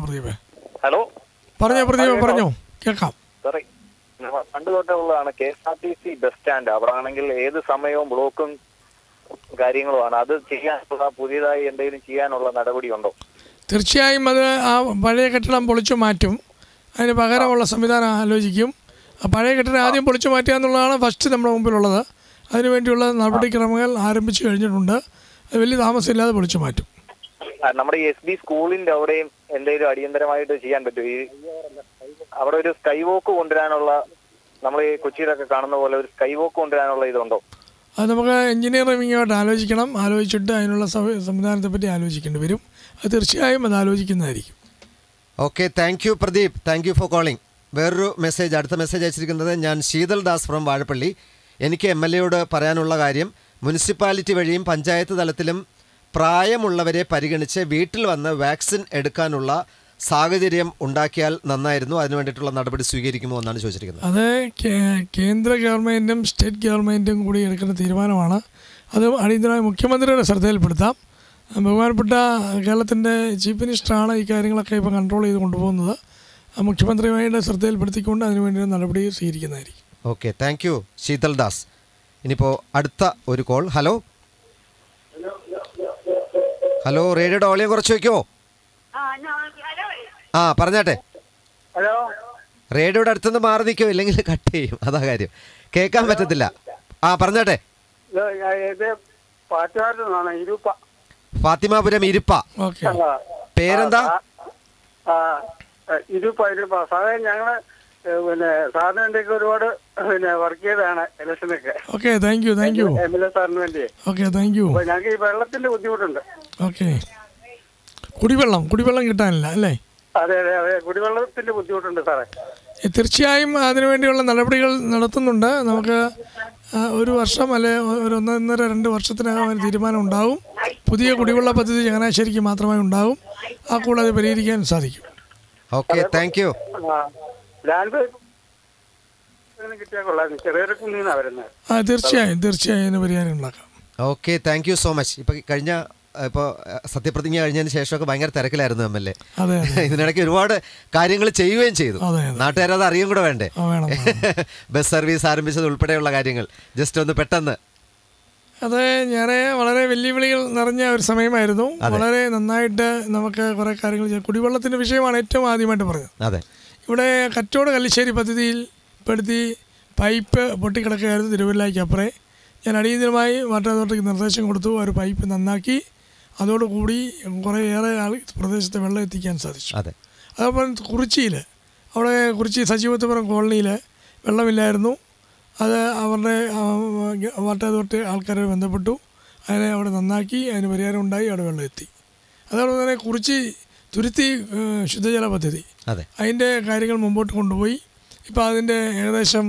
ഹലോ. പറഞ്ഞോ പ്രദീപ് പറഞ്ഞോ, കേൾക്കാം. സാറേ, പണ്ട് തൊട്ടേ ഉള്ളതാണ് K S R T C bus stand. അവിടെ ആണെങ്കിൽ ഏത് സമയവും ബ്ലോക്കും കാര്യങ്ങളുമാണ്. അത് ചെയ്യാനുള്ള പുതിയതായി എന്തെങ്കിലും ചെയ്യാനുള്ള നടപടി ഉണ്ടോ? തീർച്ചയായും അത് ആ പഴയ കെട്ടിടം പൊളിച്ചു മാറ്റും. അതിന് പകരമുള്ള സംവിധാനം ആലോചിക്കും. ആ പഴയ കെട്ടിടം ആദ്യം പൊളിച്ചു മാറ്റുക എന്നുള്ളതാണ് ഫസ്റ്റ് നമ്മുടെ മുമ്പിലുള്ളത്. അതിനുവേണ്ടിയുള്ള നടപടിക്രമങ്ങൾ ആരംഭിച്ചു കഴിഞ്ഞിട്ടുണ്ട്. അത് വലിയ താമസമില്ലാതെ പൊളിച്ചു മാറ്റും. നമ്മുടെ എസ് ബി സ്കൂളിന്റെ അവിടെയും എന്തെങ്കിലും അടിയന്തരമായിട്ട് ചെയ്യാൻ പറ്റും. ഈ അവിടെ ഒരു സ്കൈ വോക്ക് കൊണ്ടുവരാനുള്ള നമ്മൾ ഈ കൊച്ചിയിലൊക്കെ കാണുന്ന പോലെ ഒരു സ്കൈ വോക്ക് കൊണ്ടുവരാനുള്ള ഇതുണ്ടോ? അത് നമുക്ക് എഞ്ചിനീയറിംഗുമായിട്ട് ആലോചിക്കണം. ആലോചിച്ചിട്ട് അതിനുള്ള സംവിധാനത്തെ പറ്റി ആലോചിക്കേണ്ടി വരും. അത് തീർച്ചയായും അത് ആലോചിക്കുന്നതായിരിക്കും. Okay, thank you Pradeep, thank you for calling. വേറൊരു മെസ്സേജ്, അടുത്ത മെസ്സേജ് അയച്ചിരിക്കുന്നത് ഞാൻ ശീതൽ ദാസ് ഫ്രം വാഴപ്പള്ളി. എനിക്ക് എം എൽ എയോട് പറയാനുള്ള കാര്യം, മുനിസിപ്പാലിറ്റി വഴിയും പഞ്ചായത്ത് തലത്തിലും പ്രായമുള്ളവരെ പരിഗണിച്ച് വീട്ടിൽ വന്ന് വാക്സിൻ എടുക്കാനുള്ള സാഹചര്യം ഉണ്ടാക്കിയാൽ നന്നായിരുന്നു. അതിനു വേണ്ടിയിട്ടുള്ള നടപടി സ്വീകരിക്കുമോ എന്നാണ് ചോദിച്ചിരിക്കുന്നത്. അത് കേന്ദ്ര ഗവൺമെൻറ്റും സ്റ്റേറ്റ് ഗവൺമെൻറ്റും കൂടി എടുക്കുന്ന തീരുമാനമാണ്. അത് അടിയന്തരമായി മുഖ്യമന്ത്രിയുടെ ശ്രദ്ധയിൽപ്പെടുത്താം. ബഹുമാനപ്പെട്ട കേരളത്തിൻ്റെ ചീഫ് മിനിസ്റ്ററാണ് ഈ കാര്യങ്ങളൊക്കെ ഇപ്പോൾ കൺട്രോൾ ചെയ്ത് കൊണ്ടുപോകുന്നത്. മുഖ്യമന്ത്രിയുടെ ശ്രദ്ധയിൽപ്പെടുത്തിക്കൊണ്ട് അതിനുവേണ്ടി നടപടി സ്വീകരിക്കുന്നതായിരിക്കും. Okay, thank you Sheethal Das. ഇനിയിപ്പോൾ അടുത്ത ഒരു കോൾ. ഹലോ ഹലോ റേഡിയോയുടെ ഓളിയം കുറച്ച് വയ്ക്കുമോ? ആ പറഞ്ഞാട്ടെ. ഹലോ, റേഡിയോയുടെ അടുത്തുനിന്ന് മാറി നിൽക്കുമോ, ഇല്ലെങ്കിൽ കട്ട് ചെയ്യും, അതാ കാര്യം, കേൾക്കാൻ പറ്റത്തില്ല. ആ പറഞ്ഞാട്ടെ. ഫാത്തിമാപുരം ഇരുപ്പ. പേരെന്താ? ഇരുപ്പ ഇരുപ്പ സാറേ, ഞങ്ങള് പിന്നെ സാറിന് വേണ്ടിയൊക്കെ ഒരുപാട് പിന്നെ വർക്ക് ചെയ്തതാണ് ഇലക്ഷനൊക്കെ. Okay, thank you thank you M L A സാറിന് വേണ്ടി. Okay, thank you. ഞങ്ങൾക്ക് ഈ വെള്ളത്തിന്റെ ബുദ്ധിമുട്ടുണ്ട്. ഓക്കെ, കുടിവെള്ളം കുടിവെള്ളം കിട്ടാനില്ല അല്ലേ? അതെ അതെ അതെ, കുടിവെള്ളത്തിന്റെ ബുദ്ധിമുട്ടുണ്ട് സാറേ. തീർച്ചയായും അതിനുവേണ്ടിയുള്ള നടപടികൾ നടത്തുന്നുണ്ട്. നമുക്ക് ഒരു വർഷം അല്ലെ ഒരു ഒന്നൊന്നര രണ്ട് വർഷത്തിനകം അതിന് തീരുമാനം ഉണ്ടാവും. പുതിയ കുടിവെള്ള പദ്ധതി ചങ്ങനാശ്ശേരിക്ക് മാത്രമായി ഉണ്ടാവും. ആ കൂടെ അത് പരിഹരിക്കാൻ സാധിക്കും. Okay, thank you. കിട്ടിയാൽ കൊള്ളാം, ചെറിയൊരു കുഞ്ഞിന്നാണ് വരുന്നത്. ആ തീർച്ചയായും തീർച്ചയായും അതിന് പരിഹാരം ഉണ്ടാക്കാം. Okay, thank you so much. ഇപ്പം കഴിഞ്ഞ ഇപ്പോൾ സത്യപ്രതിജ്ഞ കഴിഞ്ഞതിന് ശേഷമൊക്കെ ഭയങ്കര തിരക്കിലായിരുന്നു എം എൽ എ. ഇതിനിടയ്ക്ക് ഒരുപാട് കാര്യങ്ങൾ ചെയ്യുകയും ചെയ്തു. നാട്ടുകാരത് അറിയും കൂടെ വേണ്ടേ? ബസ് സർവീസ് ആരംഭിച്ചത് ഉൾപ്പെടെയുള്ള കാര്യങ്ങൾ ജസ്റ്റ് ഒന്ന് പെട്ടെന്ന്. അത് ഞാൻ വളരെ വെല്ലുവിളികൾ നിറഞ്ഞ ഒരു സമയമായിരുന്നു. വളരെ നന്നായിട്ട് നമുക്ക് കുറേ കാര്യങ്ങൾ ചെയ്യാം. കുടിവെള്ളത്തിൻ്റെ വിഷയമാണ് ഏറ്റവും ആദ്യമായിട്ട് പറഞ്ഞത്. അതെ, ഇവിടെ കച്ചോട് കല്ലിശ്ശേരി പദ്ധതിയിൽ പെടുത്തി പൈപ്പ് പൊട്ടിക്കിടക്കുകയായിരുന്നു തിരുവല്ലയ്ക്കപ്പുറേ. ഞാൻ അടിയന്തരമായി വാട്ടർ അതോറിറ്റിക്ക് നിർദ്ദേശം കൊടുത്തു. ഒരു പൈപ്പ് നന്നാക്കി അതോടുകൂടി കുറേയേറെ ആൾ പ്രദേശത്തെ വെള്ളം എത്തിക്കാൻ സാധിച്ചു. അതെ, അതേപോലെ കുറിച്ചിയിൽ, അവിടെ കുറിച്ചി സജീവത്തുപുരം കോളനിയിൽ വെള്ളമില്ലായിരുന്നു. അത് അവരുടെ വാട്ടർ അതോറിറ്റി ആൾക്കാരെ ബന്ധപ്പെട്ടു, അതിനെ അവിടെ നന്നാക്കി, അതിന് പരിഹാരം ഉണ്ടായി, അവിടെ വെള്ളം എത്തി. അതോടൊപ്പം തന്നെ കുറിച്ചി തുരുത്തി ശുദ്ധജല പദ്ധതി, അതിൻ്റെ കാര്യങ്ങൾ മുമ്പോട്ട് കൊണ്ടുപോയി. ഇപ്പോൾ അതിൻ്റെ ഏകദേശം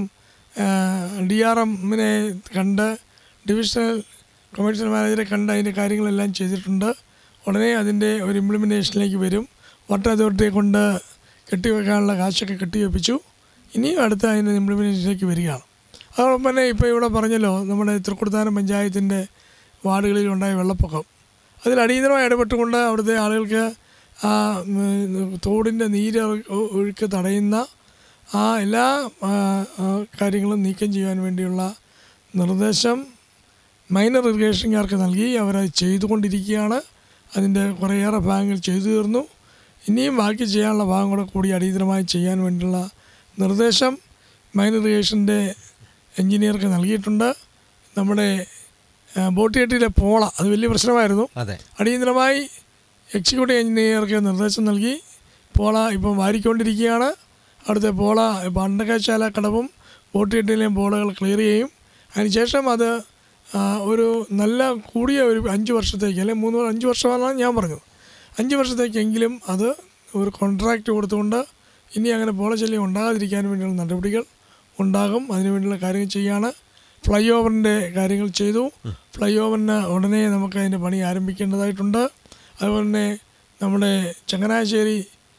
ഡി ആർ എമ്മിനെ കണ്ട്, ഡിവിഷണൽ കൊമേഴ്ഷ്യൽ മാനേജറെ കണ്ട് അതിൻ്റെ കാര്യങ്ങളെല്ലാം ചെയ്തിട്ടുണ്ട്. ഉടനെ അതിൻ്റെ ഒരു ഇംപ്ലിമെൻറ്റേഷനിലേക്ക് വരും. വാട്ടർ അതോറിറ്റിയെ കൊണ്ട് കെട്ടിവെക്കാനുള്ള കാശൊക്കെ കെട്ടിവെപ്പിച്ചു. ഇനിയും അടുത്ത അതിൻ്റെ ഇംപ്ലിമെൻറ്റേഷനിലേക്ക് വരികയാണ്. അതോടൊപ്പം തന്നെ ഇപ്പോൾ ഇവിടെ പറഞ്ഞല്ലോ, നമ്മുടെ തൃക്കുടുത്താനം പഞ്ചായത്തിൻ്റെ വാർഡുകളിലുണ്ടായ വെള്ളപ്പൊക്കം, അതിൽ അടിയന്തരമായി ഇടപെട്ടുകൊണ്ട് അവിടുത്തെ ആളുകൾക്ക് ആ തോടിൻ്റെ നീര് ഒഴുക്ക് തടയുന്ന ആ എല്ലാ കാര്യങ്ങളും നീക്കം ചെയ്യാൻ വേണ്ടിയുള്ള നിർദ്ദേശം മൈനർ ഇറിഗേഷൻകാർക്ക് നൽകി. അവരത് ചെയ്തുകൊണ്ടിരിക്കുകയാണ്. അതിൻ്റെ കുറേയേറെ ഭാഗങ്ങൾ ചെയ്തു തീർന്നു. ഇനിയും ബാക്കി ചെയ്യാനുള്ള ഭാഗം കൂടെ കൂടി അടിയന്തരമായി ചെയ്യാൻ വേണ്ടിയുള്ള നിർദ്ദേശം മൈനർ ഇറിഗേഷൻ്റെ എൻജിനീയർക്ക് നൽകിയിട്ടുണ്ട്. നമ്മുടെ ബോട്ടിയെട്ടിയിലെ പോള അത് വലിയ പ്രശ്നമായിരുന്നു. അടിയന്തരമായി എക്സിക്യൂട്ടീവ് എൻജിനീയർക്ക് നിർദ്ദേശം നൽകി. പോള ഇപ്പം വാരിക്കൊണ്ടിരിക്കുകയാണ്. അവിടുത്തെ പോള പണ്ടകശാല കടവും ബോട്ടിയെട്ടിലെയും പോളകൾ ക്ലിയർ ചെയ്യും. അതിനുശേഷം അത് ഒരു നല്ല കൂടിയ ഒരു അഞ്ച് വർഷത്തേക്ക് അല്ലെങ്കിൽ മൂന്ന് അഞ്ച് വർഷമാണെന്നാണ് ഞാൻ പറഞ്ഞത്. അഞ്ച് വർഷത്തേക്കെങ്കിലും അത് ഒരു കോൺട്രാക്റ്റ് കൊടുത്തുകൊണ്ട് ഇനി അങ്ങനെ പോളശല്യം ഉണ്ടാകാതിരിക്കാൻ വേണ്ടിയുള്ള നടപടികൾ ഉണ്ടാകും. അതിനുവേണ്ടിയുള്ള കാര്യങ്ങൾ ചെയ്യാണ്. ഫ്ലൈ ഓവറിൻ്റെ കാര്യങ്ങൾ ചെയ്തു. ഫ്ലൈ ഓവറിന് ഉടനെ നമുക്ക് അതിൻ്റെ പണി ആരംഭിക്കേണ്ടതായിട്ടുണ്ട്. അതുപോലെ തന്നെ നമ്മുടെ ചങ്ങനാശ്ശേരി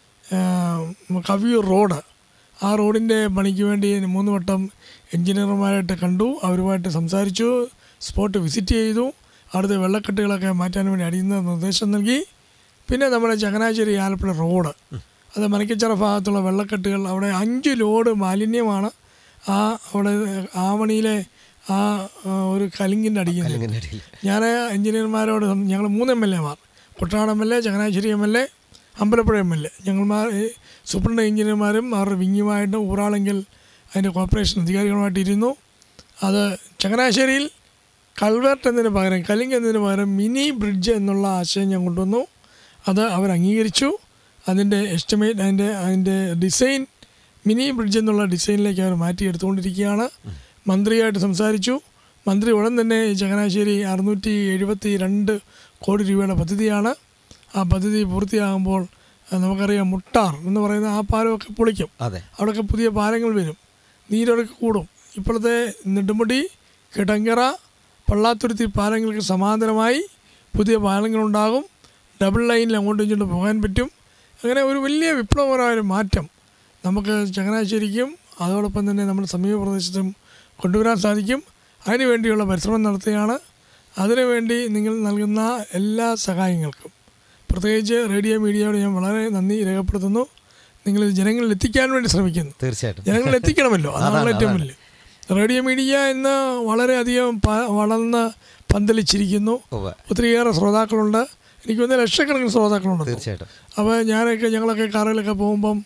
കവിയൂർ റോഡ്, ആ റോഡിൻ്റെ പണിക്ക് വേണ്ടി മൂന്ന് വട്ടം എൻജിനീയർമാരായിട്ട് കണ്ടു, അവരുമായിട്ട് സംസാരിച്ചു, സ്പോട്ട് വിസിറ്റ് ചെയ്തു. അവിടുത്തെ വെള്ളക്കെട്ടുകളൊക്കെ മാറ്റാൻ വേണ്ടി അടിയുന്ന നിർദ്ദേശം നൽകി. പിന്നെ നമ്മുടെ ചങ്ങനാശ്ശേരി ആലപ്പുഴ റോഡ്, അത് മലക്കച്ചിറ ഭാഗത്തുള്ള വെള്ളക്കെട്ടുകൾ, അവിടെ അഞ്ച് ലോഡ് മാലിന്യമാണ് ആ അവിടെ ആവണിയിലെ ആ ഒരു കലിങ്ങിൻ്റെ അടിക്കുന്നത്. ഞാൻ എൻജിനീയർമാരോട്, ഞങ്ങൾ മൂന്ന് എം എൽ എമാർ, Kuttanad M L A, Changanassery M L A, Ambalappuzha M L A, ഞങ്ങൾമാർ സൂപ്രണ്ട് എഞ്ചിനീയർമാരും അവരുടെ വിങ്ങുമായിട്ട് ഊറാളെങ്കിൽ അതിൻ്റെ കോർപ്പറേഷൻ അധികാരികളുമായിട്ട് ഇരുന്നു. അത് ചങ്ങനാശ്ശേരിയിൽ കൾവേർട്ട് എന്നതിന് പകരം, കലിംഗ് എന്നതിന് പകരം മിനി ബ്രിഡ്ജ് എന്നുള്ള ആശയം ഞാൻ കൊണ്ടുവന്നു. അത് അവർ അംഗീകരിച്ചു. അതിൻ്റെ എസ്റ്റിമേറ്റ്, അതിൻ്റെ അതിൻ്റെ ഡിസൈൻ മിനി ബ്രിഡ്ജ് എന്നുള്ള ഡിസൈനിലേക്ക് അവർ മാറ്റിയെടുത്തുകൊണ്ടിരിക്കുകയാണ്. മന്ത്രിയായിട്ട് സംസാരിച്ചു. മന്ത്രി ഉടൻ തന്നെ ചങ്ങനാശ്ശേരി അറുന്നൂറ്റി എഴുപത്തി രണ്ട് കോടി രൂപയുടെ പദ്ധതിയാണ്. ആ പദ്ധതി പൂർത്തിയാകുമ്പോൾ നമുക്കറിയാം മുട്ടാർ എന്ന് പറയുന്ന ആ പാലമൊക്കെ പൊളിക്കും. അവിടെയൊക്കെ പുതിയ പാലങ്ങൾ വരും, നീരൊഴുക്ക് കൂടും. ഇപ്പോഴത്തെ നെടുമുടി, കിടങ്ങറ, പള്ളാത്തുരുത്തി പാലങ്ങൾക്ക് സമാന്തരമായി പുതിയ പാലങ്ങളുണ്ടാകും. ഡബിൾ ലൈനിൽ അങ്ങോട്ടും ഇങ്ങോട്ടും പോകാൻ പറ്റും. അങ്ങനെ ഒരു വലിയ വിപ്ലവകരമായ മാറ്റം നമുക്ക് ചങ്ങനാശ്ശേരിക്കും അതോടൊപ്പം തന്നെ നമ്മുടെ സമീപ പ്രദേശത്തും കൊണ്ടുവരാൻ സാധിക്കും. അതിനു വേണ്ടിയുള്ള പരിശ്രമം നടത്തുകയാണ്. അതിനുവേണ്ടി നിങ്ങൾ നൽകുന്ന എല്ലാ സഹായങ്ങൾക്കും പ്രത്യേകിച്ച് റേഡിയോ മീഡിയയോട് ഞാൻ വളരെ നന്ദി രേഖപ്പെടുത്തുന്നു. നിങ്ങൾ ജനങ്ങളിൽ എത്തിക്കാൻ വേണ്ടി ശ്രമിക്കുന്നു. തീർച്ചയായിട്ടും ജനങ്ങളിൽ എത്തിക്കണമല്ലോ, അതാണ് ഏറ്റവും വലിയ. റേഡിയോ മീഡിയ ഇന്ന് വളരെയധികം പളർന്ന് പന്തലിച്ചിരിക്കുന്നു. ഒത്തിരിയേറെ ശ്രോതാക്കളുണ്ട്. എനിക്ക് തോന്നുന്ന ലക്ഷക്കണക്കിന് ശ്രോതാക്കളുണ്ട്. തീർച്ചയായിട്ടും. അപ്പോൾ ഞാനൊക്കെ ഞങ്ങളൊക്കെ കാറിലൊക്കെ പോകുമ്പം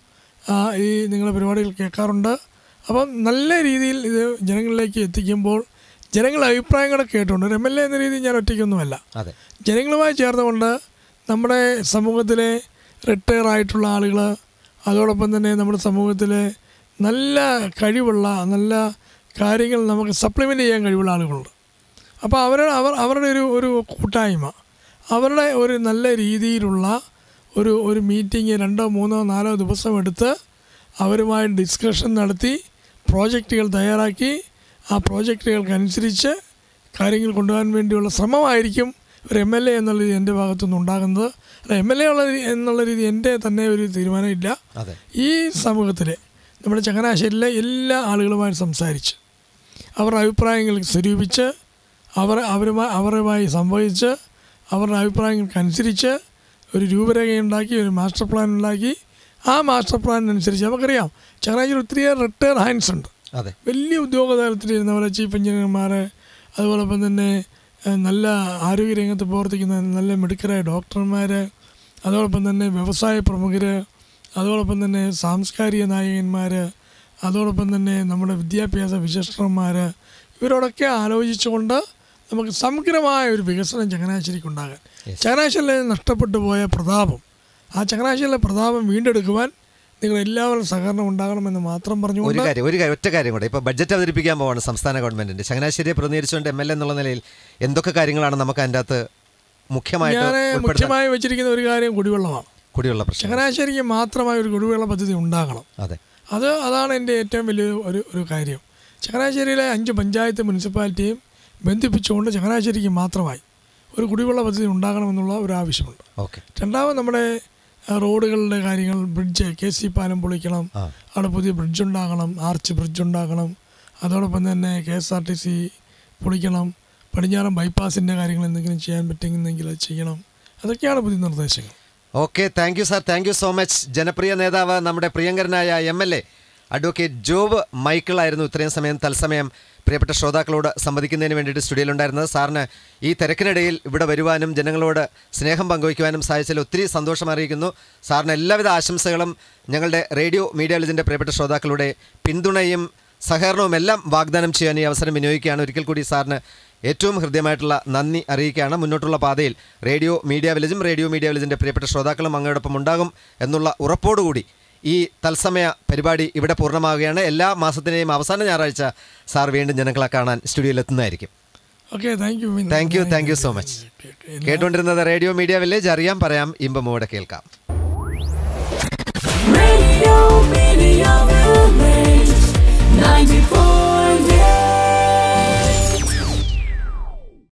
ഈ നിങ്ങളുടെ പരിപാടികൾ കേൾക്കാറുണ്ട്. അപ്പം നല്ല രീതിയിൽ ഇത് ജനങ്ങളിലേക്ക് എത്തിക്കുമ്പോൾ ജനങ്ങളുടെ അഭിപ്രായങ്ങളെ കേട്ടുകൊണ്ട് ഒരു എം എൽ എ എന്ന രീതിയിൽ ഞാൻ ഒറ്റയ്ക്കൊന്നുമല്ല, ജനങ്ങളുമായി ചേർന്നുകൊണ്ട് നമ്മുടെ സമൂഹത്തിലെ റിട്ടയർ ആയിട്ടുള്ള ആളുകൾ, അതോടൊപ്പം തന്നെ നമ്മുടെ സമൂഹത്തിലെ നല്ല കഴിവുള്ള നല്ല കാര്യങ്ങൾ നമുക്ക് സപ്ലിമെൻ്റ് ചെയ്യാൻ കഴിവുള്ള ആളുകളുണ്ട്. അപ്പോൾ അവർ അവർ അവരുടെ ഒരു ഒരു കൂട്ടായ്മ, അവരുടെ ഒരു നല്ല രീതിയിലുള്ള ഒരു ഒരു മീറ്റിംഗ് രണ്ടോ മൂന്നോ നാലോ ദിവസം എടുത്ത് അവരുമായി ഡിസ്കഷൻ നടത്തി പ്രോജക്റ്റുകൾ തയ്യാറാക്കി ആ പ്രോജക്റ്റുകൾക്കനുസരിച്ച് കാര്യങ്ങൾ കൊണ്ടുപോകാൻ വേണ്ടിയുള്ള ശ്രമമായിരിക്കും ഒരു എം എൽ എ എന്നുള്ള രീതി എൻ്റെ ഭാഗത്തുനിന്ന് ഉണ്ടാകുന്നത്. അല്ല, എം എൽ എ ഉള്ള എന്നുള്ള രീതി എൻ്റെ തന്നെ ഒരു തീരുമാനമില്ല. ഈ സമൂഹത്തിലെ നമ്മുടെ ചങ്ങനാശ്ശേരിയിലെ എല്ലാ ആളുകളുമായി സംസാരിച്ച് അവരുടെ അഭിപ്രായങ്ങൾ സ്വരൂപിച്ച് അവർ അവരുമായി അവരുമായി സംവദിച്ച് അവരുടെ അഭിപ്രായങ്ങൾക്കനുസരിച്ച് ഒരു രൂപരേഖയുണ്ടാക്കി, ഒരു മാസ്റ്റർ പ്ലാൻ ഉണ്ടാക്കി, ആ മാസ്റ്റർ പ്ലാനിനനുസരിച്ച് നമുക്കറിയാം ചങ്ങനാശ്ശേരി ഒത്തിരിയേറെ റിട്ടയർ ഹാൻഡ്സ് ഉണ്ട്. വലിയ ഉദ്യോഗതലത്തിലിരുന്നവരെ, ചീഫ് എഞ്ചിനീയർമാർ, അതുപോലൊപ്പം തന്നെ നല്ല ആരോഗ്യരംഗത്ത് പ്രവർത്തിക്കുന്ന നല്ല മെഡിക്കലായ ഡോക്ടർമാർ, അതോടൊപ്പം തന്നെ വ്യവസായ പ്രമുഖർ, അതോടൊപ്പം തന്നെ സാംസ്കാരിക നായകന്മാർ, അതോടൊപ്പം തന്നെ നമ്മുടെ വിദ്യാഭ്യാസ വിശിഷ്ടന്മാർ, ഇവരോടൊക്കെ ആലോചിച്ചുകൊണ്ട് നമുക്ക് സമഗ്രമായ ഒരു വികസനം ചങ്ങനാശ്ശേരിക്ക് ഉണ്ടാകാൻ, ചങ്ങനാശ്ശേരിയിൽ നഷ്ടപ്പെട്ടു പോയ പ്രതാപം, ആ ചങ്ങനാശ്ശേരിയിലെ പ്രതാപം വീണ്ടെടുക്കുവാൻ നിങ്ങൾ എല്ലാവരും സഹകരണം ഉണ്ടാകണമെന്ന് മാത്രം പറഞ്ഞു. ഒരു കാര്യം ഒരു ഒറ്റ കാര്യം കൂടെ, ഇപ്പോൾ ബഡ്ജറ്റ് അവതരിപ്പിക്കാൻ പോവാണ് സംസ്ഥാന ഗവൺമെൻറ്റിൻ്റെ. ചങ്ങനാശ്ശേരിയെ പ്രതിനിധീകരിച്ചുകൊണ്ട് എം എൽ എ എന്നുള്ള നിലയിൽ എന്തൊക്കെ കാര്യങ്ങളാണ് നമുക്ക് അതിൻ്റെ അകത്ത് മുഖ്യമായിട്ട് ഞാൻ മുഖ്യമായി വെച്ചിരിക്കുന്ന ഒരു കാര്യം കുടിവെള്ളമാണ്. കുടിവെള്ള പ്രശ്നം ചങ്ങനാശ്ശേരിക്ക് മാത്രമായ ഒരു കുടിവെള്ള പദ്ധതി ഉണ്ടാകണം. അതെ, അത് അതാണ് എൻ്റെ ഏറ്റവും വലിയ ഒരു ഒരു കാര്യം. ചങ്ങനാശ്ശേരിയിലെ അഞ്ച് പഞ്ചായത്ത് മുനിസിപ്പാലിറ്റിയും ബന്ധിപ്പിച്ചുകൊണ്ട് ചങ്ങനാശ്ശേരിക്ക് മാത്രമായി ഒരു കുടിവെള്ള പദ്ധതി ഉണ്ടാകണമെന്നുള്ള ഒരു ആവശ്യമുണ്ട്. ഓക്കെ. രണ്ടാമത് നമ്മുടെ റോഡുകളുടെ കാര്യങ്ങൾ, ബ്രിഡ്ജ്, കെ സി പാലം പൊളിക്കണം, അവിടെ പുതിയ ബ്രിഡ്ജ് ഉണ്ടാകണം, ആർച്ച് ബ്രിഡ്ജ് ഉണ്ടാകണം, അതോടൊപ്പം തന്നെ K S R T C പൊളിക്കണം, പടിഞ്ഞാറൻ ബൈപ്പാസിൻ്റെ കാര്യങ്ങൾ എന്തെങ്കിലും ചെയ്യാൻ പറ്റുമെങ്കിൽ അത് ചെയ്യണം. അതൊക്കെയാണ് പുതിയ നിർദ്ദേശങ്ങൾ. Okay, thank you sir, thank you so much. ജനപ്രിയ നേതാവ് നമ്മുടെ പ്രിയങ്കരനായ M L A advocate job Michael ആയിരുന്നു ഇത്രയും സമയം തത്സമയം പ്രിയപ്പെട്ട ശ്രോതാക്കളോട് സംവദിക്കുന്നതിന് വേണ്ടിയിട്ട് സ്റ്റുഡിയോയിലുണ്ടായിരുന്നത്. സാറിന് ഈ തിരക്കിനിടയിൽ ഇവിടെ വരുവാനും ജനങ്ങളോട് സ്നേഹം പങ്കുവയ്ക്കുവാനും സാധിച്ചതിൽ ഒത്തിരി സന്തോഷം അറിയിക്കുന്നു. സാറിന് എല്ലാവിധ ആശംസകളും ഞങ്ങളുടെ റേഡിയോ മീഡിയ വില്ലേജിൻ്റെ പ്രിയപ്പെട്ട ശ്രോതാക്കളുടെ പിന്തുണയും സഹകരണവും എല്ലാം വാഗ്ദാനം ചെയ്യാൻ ഈ അവസരം വിനിയോഗിക്കുകയാണ്. ഒരിക്കൽ കൂടി സാറിന് ഏറ്റവും ഹൃദ്യമായിട്ടുള്ള നന്ദി അറിയിക്കുകയാണ്. മുന്നോട്ടുള്ള പാതയിൽ റേഡിയോ മീഡിയ വില്ലേജും റേഡിയോ മീഡിയ വില്ലേജിൻ്റെ പ്രിയപ്പെട്ട ശ്രോതാക്കളും അങ്ങയോടൊപ്പം ഉണ്ടാകും എന്നുള്ള ഉറപ്പോടുകൂടി ഈ തത്സമയ പരിപാടി ഇവിടെ പൂർണ്ണമാവുകയാണ്. എല്ലാ മാസത്തിനെയും അവസാന ഞായറാഴ്ച സാർ വീണ്ടും ജനങ്ങളെ കാണാൻ സ്റ്റുഡിയോയിൽ എത്തുന്നതായിരിക്കും. Okay, thank you thank you thank you so much. കേട്ടുകൊണ്ടിരുന്നത് റേഡിയോ മീഡിയ വില്ലേജ്. അറിയാം, പറയാം, ഇമ്പമോടെ കേൾക്കാം.